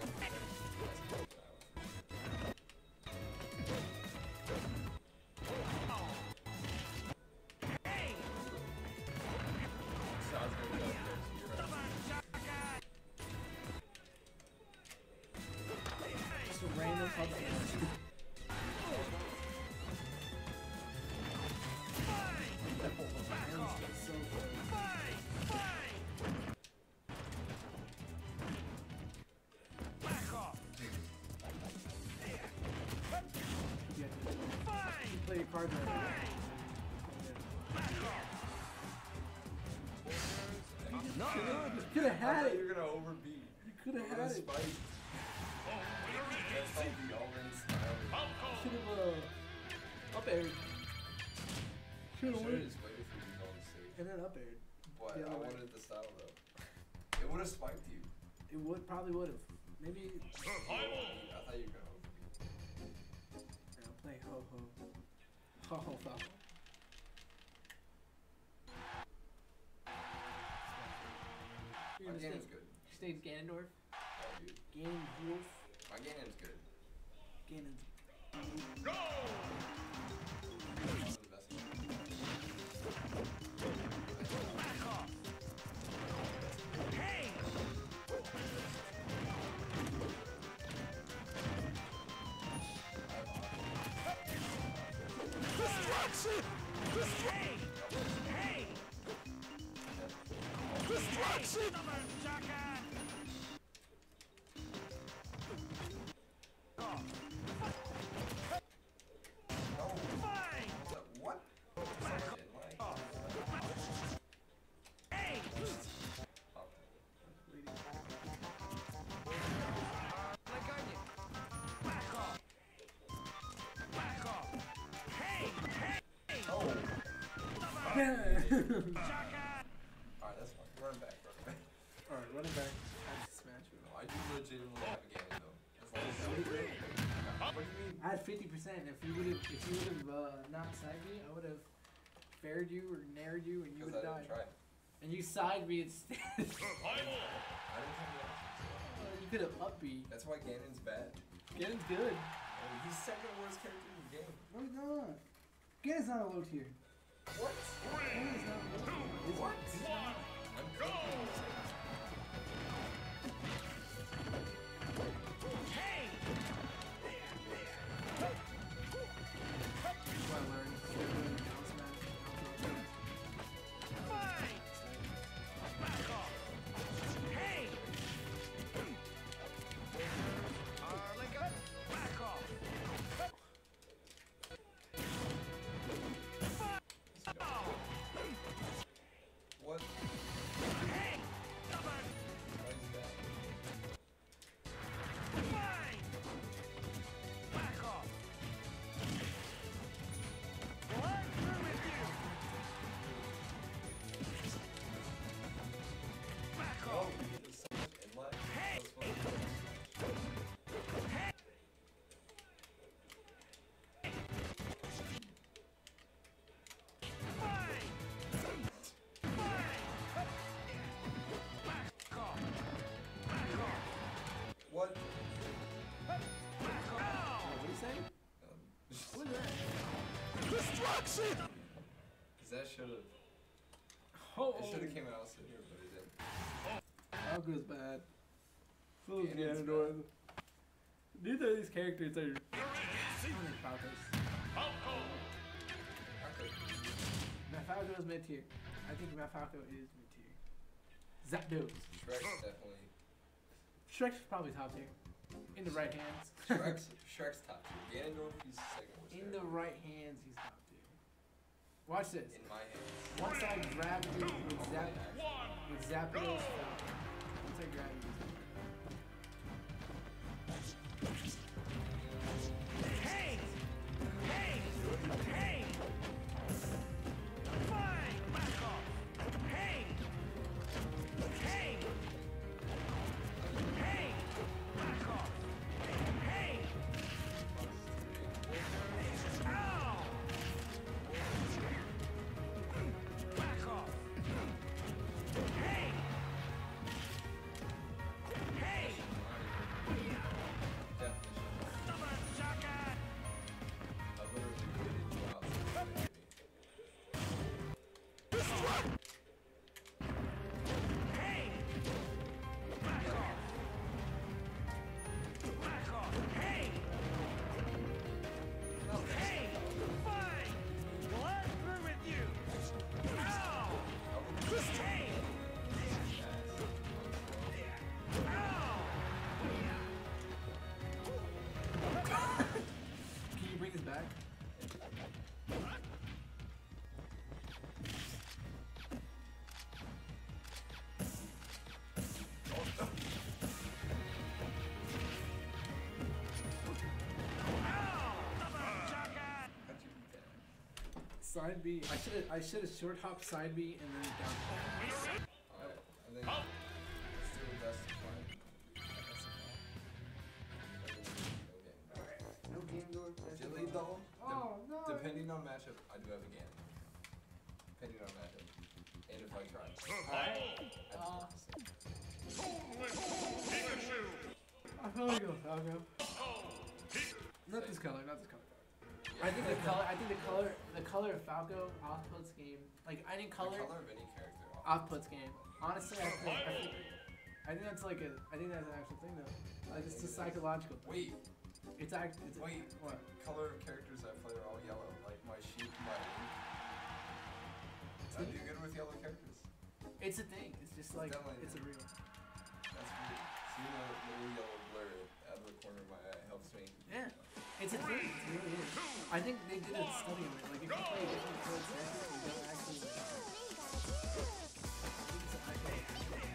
Hey. Sounds good. You're right. Just a random public. Back off. So close. Fight. Fight. Back off. You have to Fight. play your cards right. Fight. Back off. Not good. You could have I had thought it. you were gonna overbeat. You could have With had a it. spike. That's how the Alden style. Should have uh, up aired. Should have Should've won. just waited for you to go on stage. And then up aired. But the I other way. wanted the style though. It would have spiked you. It would probably would have. Maybe Survival. I thought you were gonna overbeat. I'll play ho ho. Ho ho ho. You're My gonna Ganon's stay, good. stay Ganondorf. Oh, dude. Ganondorf. My Ganon's good. Ganon's. Go. One of the best ones. Back off. Hey. Destruction. Hey. Hey. Destruction. Alright, that's fine. Run back, run back. Alright, running back. I just smash you. No, I do legitimately have a game though. As long as What do you mean? What do you mean? I had fifty percent. If you would have, if you would have uh, not signed me, I would have fared you or nared you, and you would Because have I died. didn't try. And you signed me instead. Survival. I didn't have the option. Oh, you could have up B. That's why Ganon's bad. Ganon's good. And he's second worst character in the game. No, he's not. Ganon's not a low tier. What? Ganon's not a low tier. Is What? he? He's not. I'm Go. Hey. That's what I learned. Down smash, down throw. Fight. Back off. Hey. Arlica. Back off. What? Hey. Stubborn. Why is that? Fine. Back off. What? Through with you. Back Oh, off. there's so much inlet. Hey. That was fun. Hey. Fine. Fine. Back off. Back off. What? Back Oh, off. what are you saying? Um, What is that? Destruction. Cause that should have. Oh, It should have came out sooner, but it didn't. Falco's bad. So is Ganon's Ganondorf. Neither of these characters are. I don't think Falco's. Falco. Okay. Falco is mid tier. I think Falco is mid tier. Zapdos. Shrek's definitely. Shrek's probably top tier. In the right hands. Shrek's Shrek's top tier. Ganondorf, he's second worst. In the character. right hands, he's top tier. Watch this. In my hands. Once I grab you with Zap, One. with Zapdos, Falco. Once I grab you with Hey! Hey! Hey! Fine! Back off! Hey! Hey! Hey! Back off! Hey! Ow! Back off! Hey! Hey! Definitely should. Stubborn sucker! I literally waited two hours to get me. Hey! Back off! Back off! Hey! Hey! Fine! Well, I'm through with you! Ow! Hey! Ow! Can you bring this back? Stubborn sucker! How'd you beat that? Side B. I should have. I should have short hop side B and then down. Alright, I think let's do the best of mine. No game door. Gently though, Oh no. depending on matchup, I do have a Ganon. Depending on matchup. And if I try. Alright. Uh, Pikachu! I feel like I'll I'll go. Not this color. Not this color. I think the color. I think the color. The color of Falco off puts game. Like any The color color of any character. off puts game. Honestly, I think. I think, I think that's like a. I think that's an actual thing though. Like it's a psychological thing. Wait, It's act. It's wait. What? Color of characters I play are all yellow. Like my sheep, my. I do good with yellow characters. It's a thing. It's just like Definitely. it's a real. That's weird. Seeing a little yellow blur out of the corner of my eye helps me. Yeah. It's a thing. It really is. I think they did a study on it. Like if you play different colored characters, you don't actually. Like, I think it's an actual thing.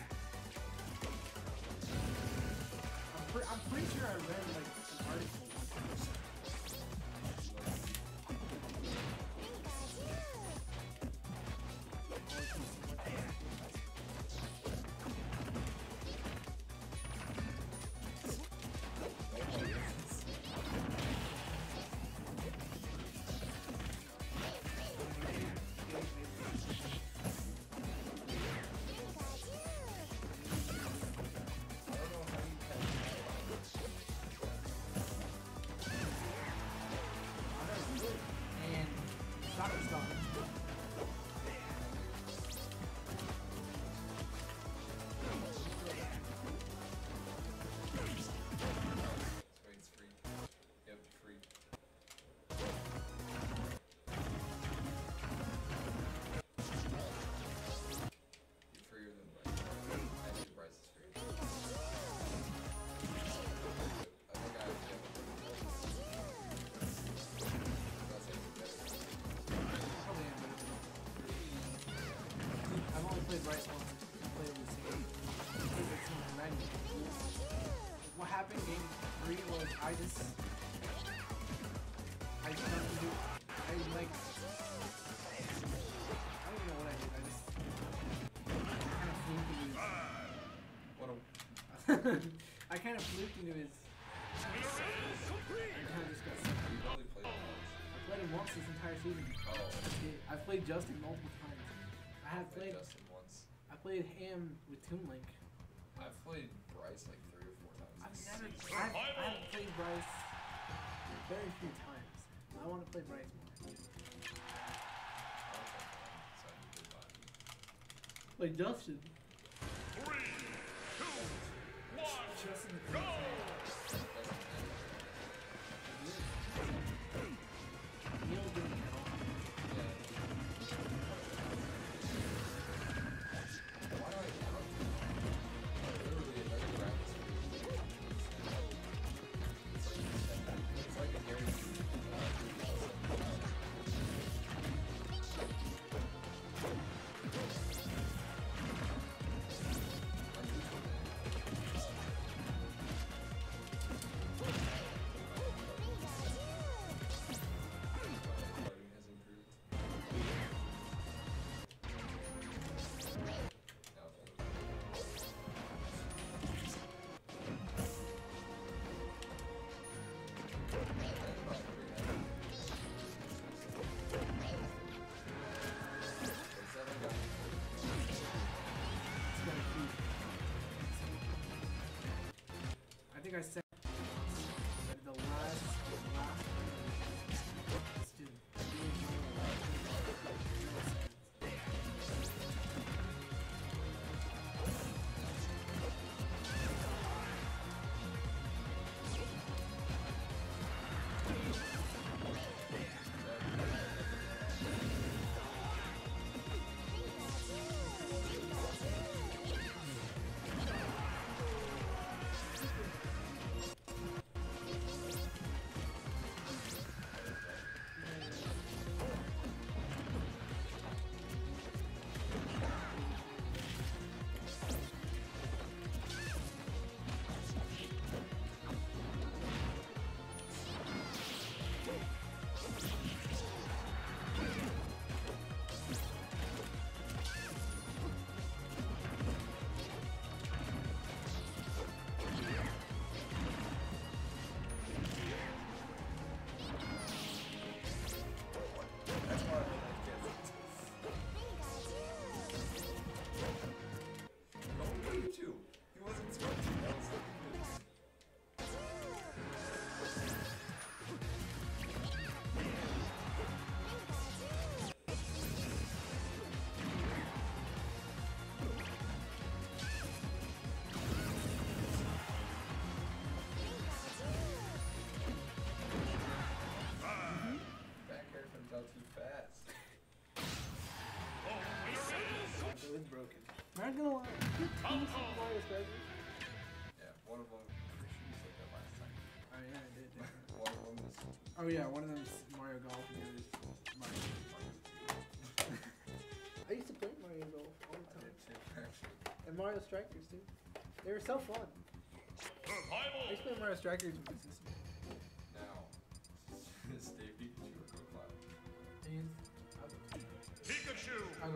I'm, pre- I'm pretty sure I read like an article. Bryce once. I played with the same. I played with the same ninety. What happened game three was I just I just nothing to do. I like I don't even know what I did. I just kind of fluked into his What a. I kind of fluked into his I kind of just got sucked. You only played it once. I played him once this entire season. Oh. I played Justin multiple times. I had Played played Justin once. I played him with Toon Link. I've played Bryce like three or four times. I've this never season. I, I haven't played Bryce very few times. I want to play Bryce more. Okay, so I need to buy him. Like Justin. Three, two, one, Justin. go! Neil didn't count. Why do I count? Literally, another round is It's like a guarantee. It's gonna keep. I think I said that the last last let's do That's why I don't like kids. Don't leave you. He wasn't supposed to. That was like back air comes out too fast. it was broken. I'm not gonna lie. Two Super Mario Strikers. Yeah, one of them. Pretty sure you said that last time. Oh yeah, I did. didn't I? One of them is. Oh yeah, one of them is Mario Golf and the other is Mario. I used to play Mario Golf all the I time. did too, actually. And Mario Strikers too. They were so fun. I Survival! used to play Mario Strikers with my sister. Now, stay Pikachu or go Cloud. And I'll, Pikachu! I'll go.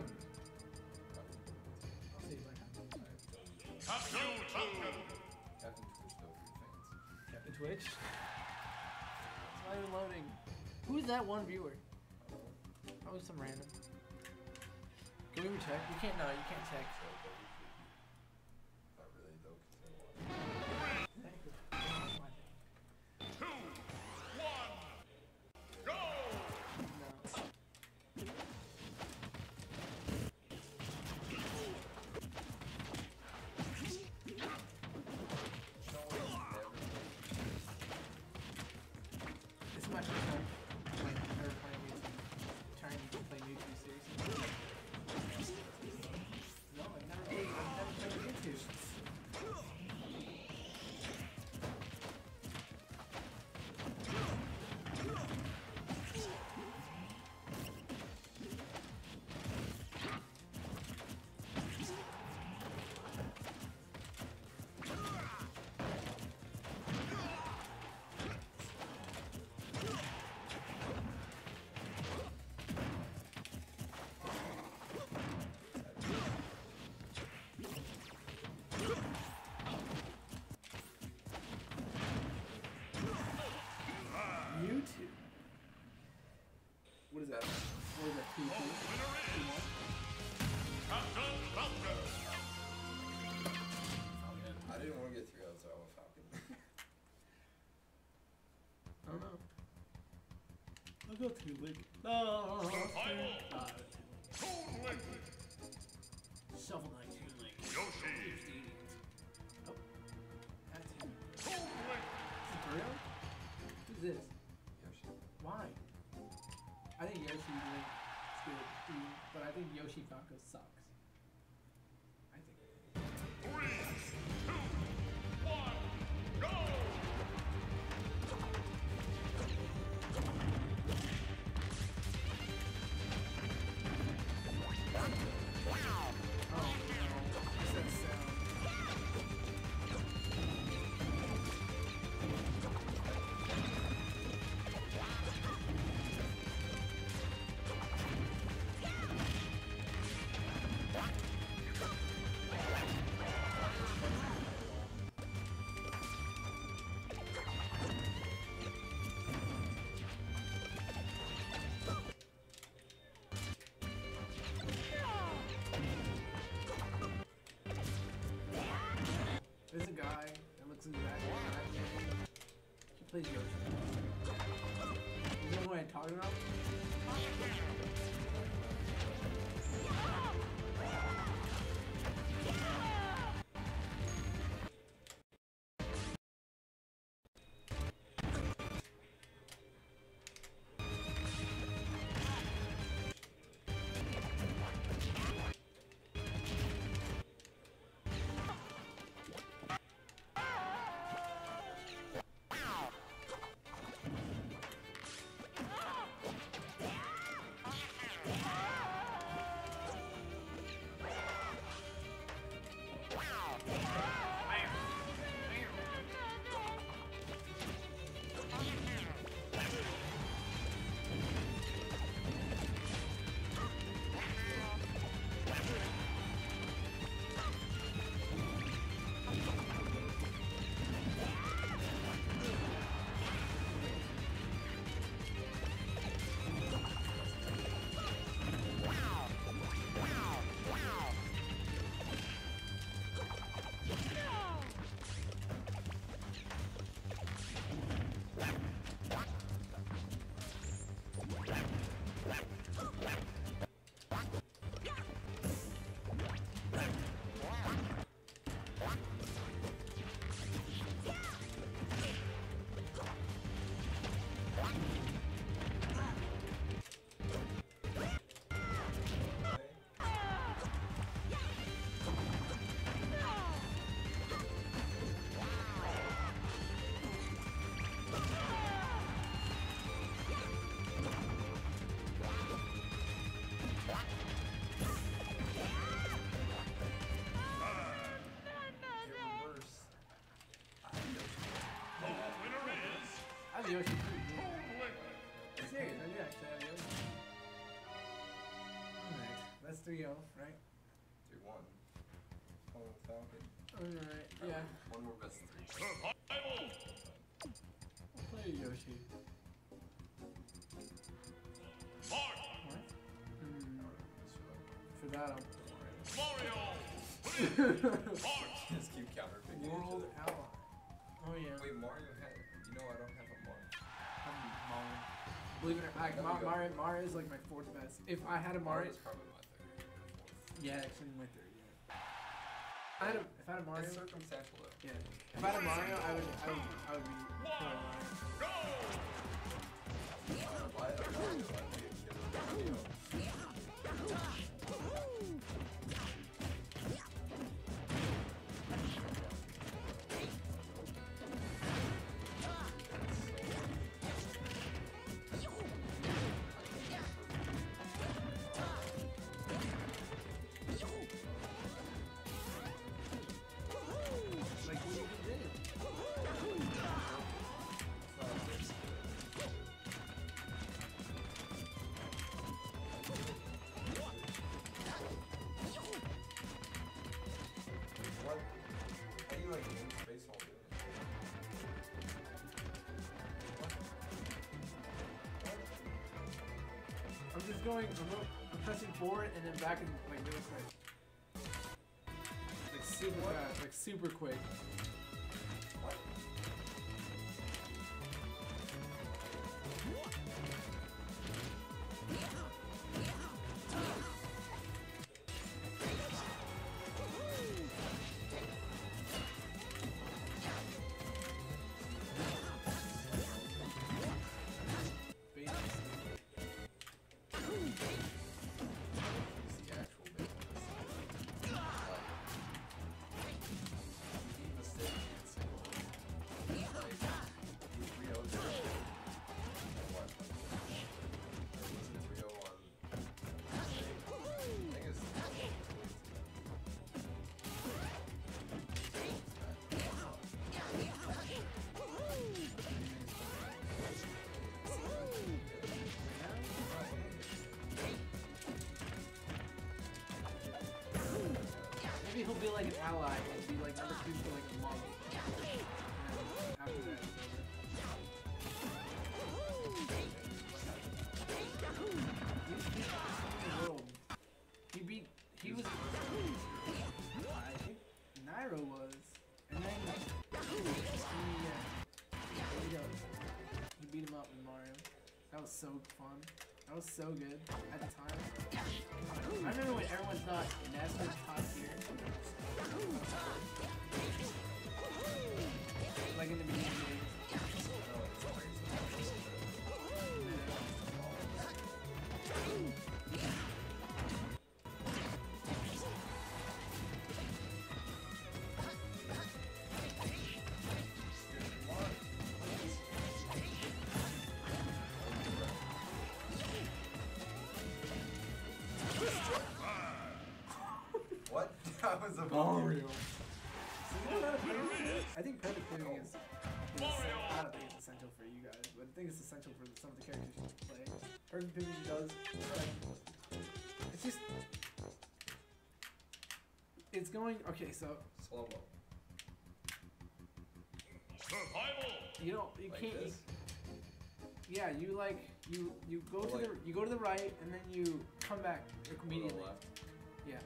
I'll see if I can. Mewtwo! Captain Twitch though for your fans. Captain Twitch. It's not even loading. Who's that one viewer? Probably some random. Can we even check? You can't. No, you can't check. So, but we should. Not really though, because they Thank you. Two, one, go! No. This is my first time playing, ever playing Mewtwo. Trying to play Mewtwo seriously. No, I've never played, I've never played Mewtwo. Captain Falcon. I didn't want to get three outs, so I went Falcon. I don't know. I'll go two link. No. Survival. Uh, Toon Link. Shovel Knight, two link. Yoshi. Oh. That's him. Toon Link. Is it for real? Who's this? Yoshi. Why? I think Yoshi Link is good, too, but I think Yoshi Falco sucks. I think. Three, two, one, go! Oh no. What's that sound? There's a guy that looks exactly like me. He plays Yoshi. You know what I'm talking about? have Yoshi too. I'm serious, I do actually have Yoshi. Alright, that's three oh, right? three one. Oh, Falcon. Alright, yeah. One more best of three. Survival! I'll play Yoshi. Mark! What? Mm, for that, I'll Mario! Mark! Just keep counterpicking each World other. Ally. Oh yeah. Wait, Mario had. You know, I don't have a Mario. I'm Mario. Believe it or not, There we Ma- go. Mario, Mario is like my fourth best. If I had a Mario, Mario's probably my third or fourth. yeah, actually my third. Yeah. If I had a, if I had a Mario, It's circumstantial though. yeah. If I had a Mario, I would, I would, I would be playing Mario. Go! Why? I don't know. I think it's killer. Like what you did. What? How do you like in space while doing it? I'm just going. I'm, go, I'm pressing forward and then back and like really quick. Like super fast, like super quick. What? Maybe he'll be like an ally and be like number two for like a month. And after that, it's over. He beat. He was. I think Nairo was. And then. He, uh, there he goes. He beat him up in Mario. That was so fun. That was so good at the time. I remember when everyone thought Ness was top tier. Like in the beginning days. What? That was a Mario. So you don't know how to play? I think perfect pivoting is, is I don't think it's essential for you guys, but I think it's essential for some of the characters you play. Perfect pivoting does, like, it's just, it's going, okay, so, slow mo. Survival. you don't, you Like can't, this? You, yeah, you like, you, you go Or to like- the, you go to the right, and then you come back like, Go to the immediately. left. Yeah.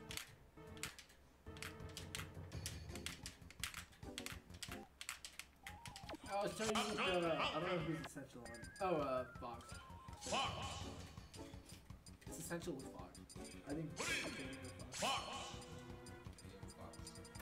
I was trying to use the, I don't know who's essential on. Oh, uh, Fox. Fox. It's essential with Fox. I think it's okay with Fox. Fox. Fox.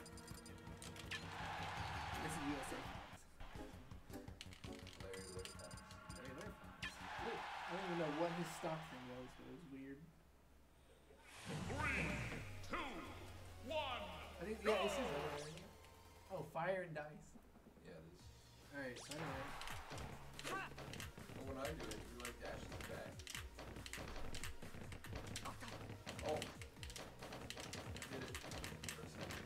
It's a U S A Fox. Larry, Larry Fox. Larry Larry Fox. Wait, I don't even know what his stock thing was, but it was weird. Three, two, one. I think, yeah, this is Oh, fire and dice. Yeah, it is. Alright, so anyway. But when I do it, you like dash in the back. Oh. I did it for a second.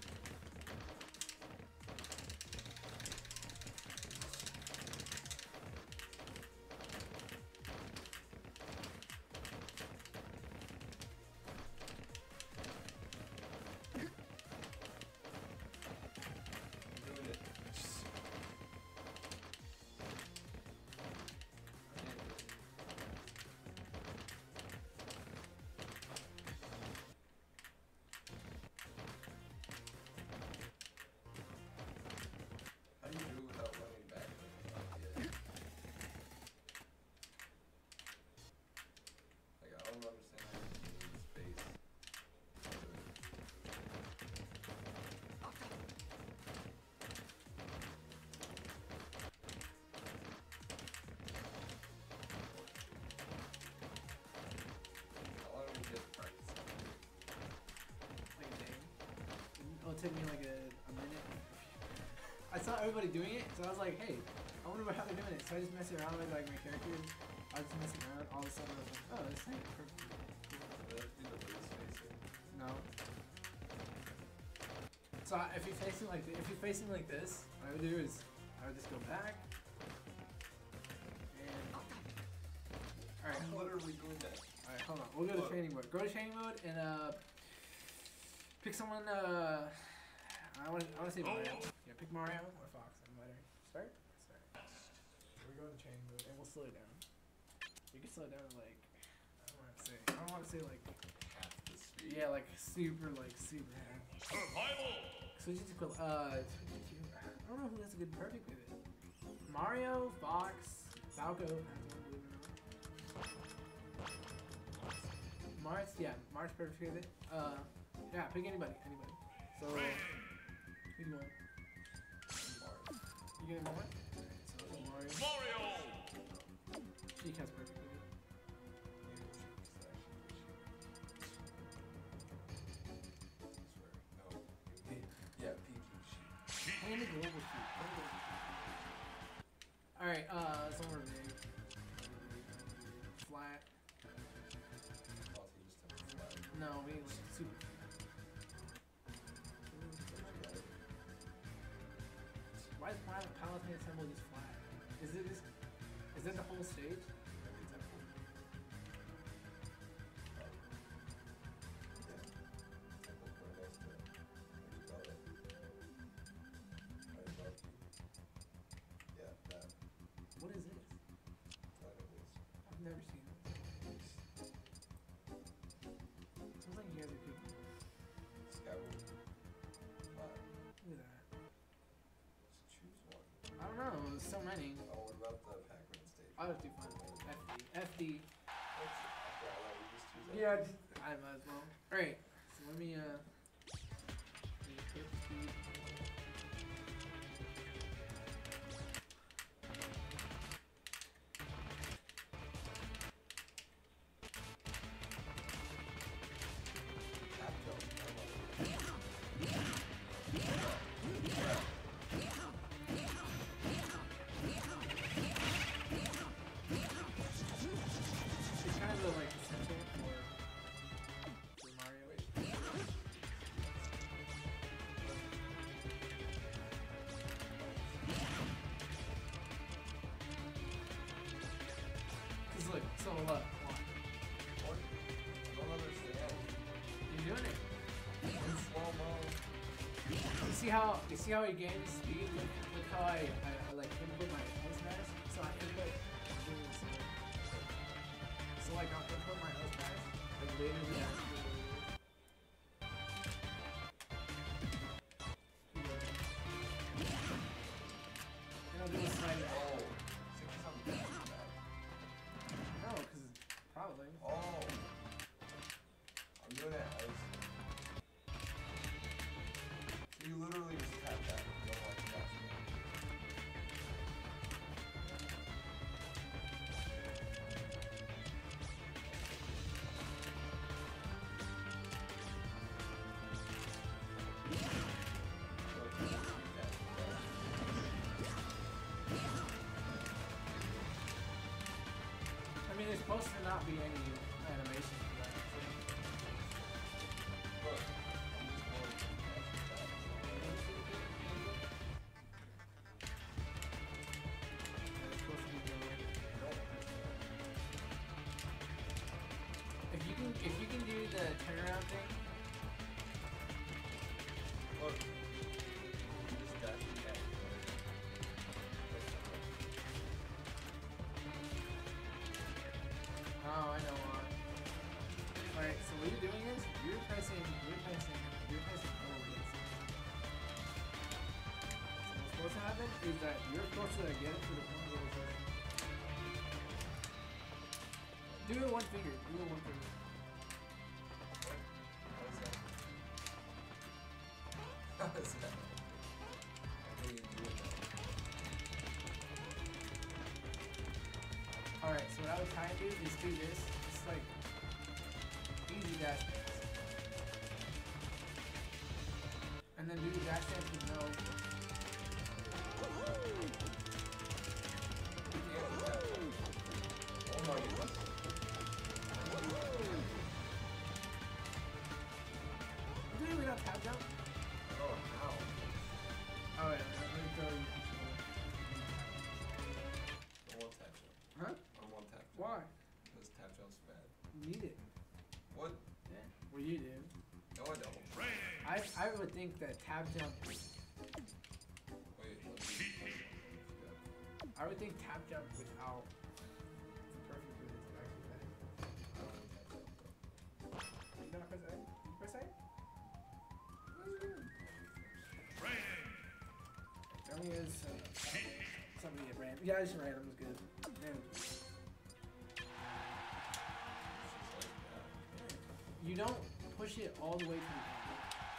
I'm doing it. How do you do it without running back? Yeah. Like, I don't understand how you can use space. How long do we get to practice? Like a day. It'll take me like a, a minute. I saw everybody doing it, so I was like, hey, I wonder how they're doing it. So I just messed around with like my characters. I was just messing around. All of a sudden, I was like, oh, this thing is perfect. Do I have to do the blue spacing? No. So I- if you're facing like th- if you're facing like this, what I would do is I would just go back. And all right, I'm literally doing that. all right, hold on. We'll go to training mode. Go to training mode and uh, pick someone. Uh, I want I want to say Mario. Yeah, pick Mario or Fox. Doesn't matter. Start. Start. We're going to training mode and we'll slow it down. You can slow it down to like I don't want to say say. I don't want to say like half the speed. yeah, like super, like super. Survival. Switch it to equal. Uh, I don't know who has a good perfect with it. Mario, Fox, Falco. March, yeah, March perfect with it. Uh, yeah, pick anybody, anybody. So, who do you want? You getting March? Alright, so Mario. Mario. She has perfect with it. Yeah, Pinky sheep. Play the global sheet. Alright, uh, somewhere big. Flat. Oh, he just took a flag. No, we like super. Why is Pal- Palatine Temple just flat? Is it just, is it the whole stage? Maybe temple. Oh. Yeah. Temple's right next to it. Think about it. Right above you. Yeah, that. What is this? That it is. I've never seen it. Sounds like you guys are cooking. Skyward. Flat. Look at that. Just choose one. I don't know, there's so many. Oh, what about the Pac-Man stage? I'll just do fun. F D. F D. What's after all that, we just choose that? Yeah, just, I might as well. Alright, so let me, uh. let me put speed. Tap jump. I love it. It's kind of the, like, essential for, for Mario. Wait. Cause look, so look, watch. What? I don't understand. You're doing it. In slow-mo. You see how you see how he gains speed? Look, look how I, I, I like input my ice mask. So I input so like I'll input my ice mask like later in the afternoon. And I'll do a sliding. Oh. Is it 'cause I'm bad at that? No, cause probably. Oh. I'm doing it as... So you literally just tap that. You don't like that. I mean, there's supposed to not be any animation for that. Look, I'm just going to tap It's supposed to be going. that. If you can, if you can do the turnaround thing, Look. You just dash your cat. oh, I know why. All right, so what you're doing is you're pressing, you're pressing, you're pressing hold this. So what's supposed to happen is that you're supposed to get it to the point where it's like, do it one finger, do it one finger. How is that? How do you do that? Alright, so what I would try and do is do this. It's like easy dash dance. And then do the dash dance with no. Oh no, you must. Do it without tap jump? Oh, how? Oh yeah, let me throw you. I want tap jump. Huh? I want tap jump. Why? Because tap jump's bad. You need it. What? Yeah. Well, you do. No, I don't. I I would think that tap jump. Wait, let me. Yeah. I would think tap jump without the perfect is actually better. I don't want tap jump. press A. You press A? Training. Only is uh, something at random. Yeah, just random is good. Random. You don't push it all the way to the end.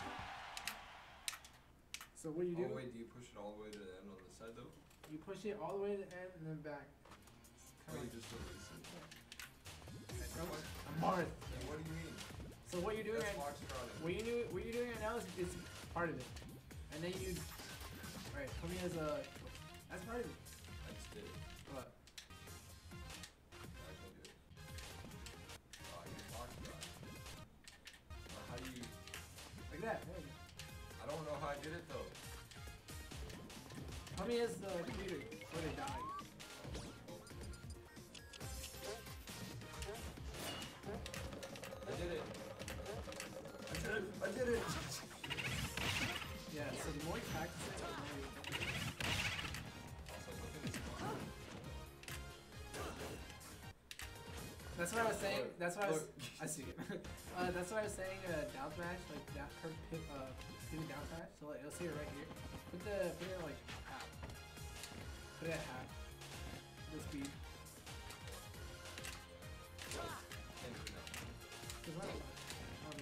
So what you do? Oh wait, do you push it all the way to the end on the side though? You push it all the way to the end and then back. Oh, you just release it. I'm Marth. Then what do you mean? So what you're doing That's right, foxtrotting. what you do, what you're doing right now is, is part of it, and then you, right? Put me as a. That's part of it. I just did it. What? I can do it. Oh, I can foxtrot. Uh, how do you? Like that. There you go. I don't know how I did it though. Put me as the computer where they die. I did it. I did it. I did it. Yeah. So the more you practice it, the more you. Also, look at this one. That's what I was saying. Look, That's what I was. look. I see it. uh, that's what I was saying. Uh, down smash, like that. Her pivot, uh, pivot down smash. So like, you'll see it right here. Put the put it like half. Put it at half. The speed. Can't do that. Cause why not? Um,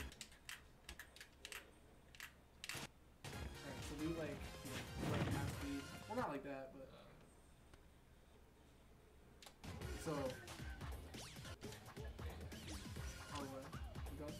Alright, so do like, you know, like half speed. Well, not like that, but so. Oh, what? Keep going.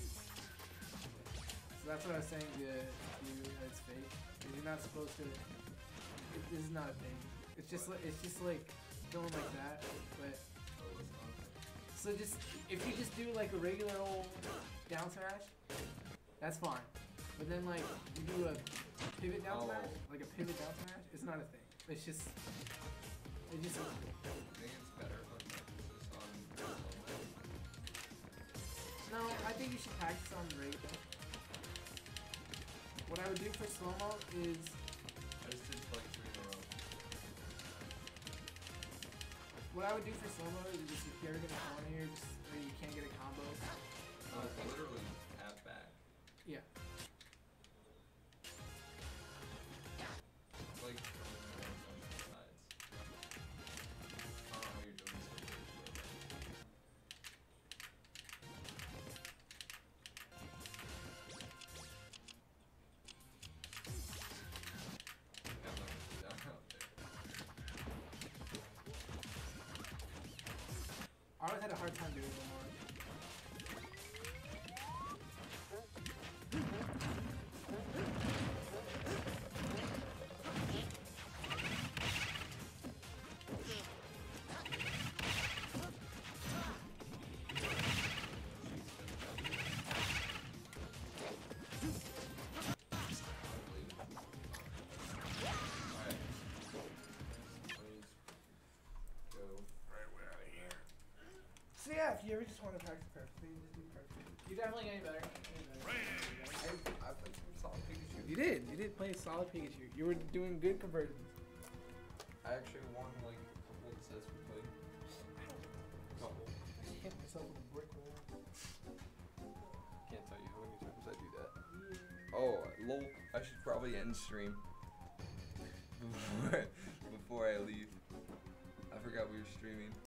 So that's what I was saying to you. That it's fake. You're not supposed to. It, this is not a thing. It's just like it's just like going like that, but. Oh, it's not. So just, if you just do like a regular old down smash, that's fine. But then like, you do a pivot down Oh. smash, like a pivot down smash, it's not a thing. It's just, it just, I think it's better if I practice this on. no, I think you should practice on rate though. What I would do for slow-mo is, I just did like three in a row. what I would do for slow-mo is just if you're ever gonna go in here, just where you can't get a combo, Uh, literally half back. yeah. It's like throwing the ones on both sides. I don't know how you're doing this. Like, yeah, look, down out there. I always had a hard time doing it more. Alright. Please go. So yeah, if you ever just want to practice perfectly, just do perfectly. You're definitely getting better. Getting better. I, I played some solid Pikachu. You did. You did play solid Pikachu. You were doing good conversions. I actually won like a couple of sets we played. Couple. Hit myself with a brick wall. Can't tell you how many times I do that. Oh, lol. I should probably end stream before, before I leave. I forgot we were streaming.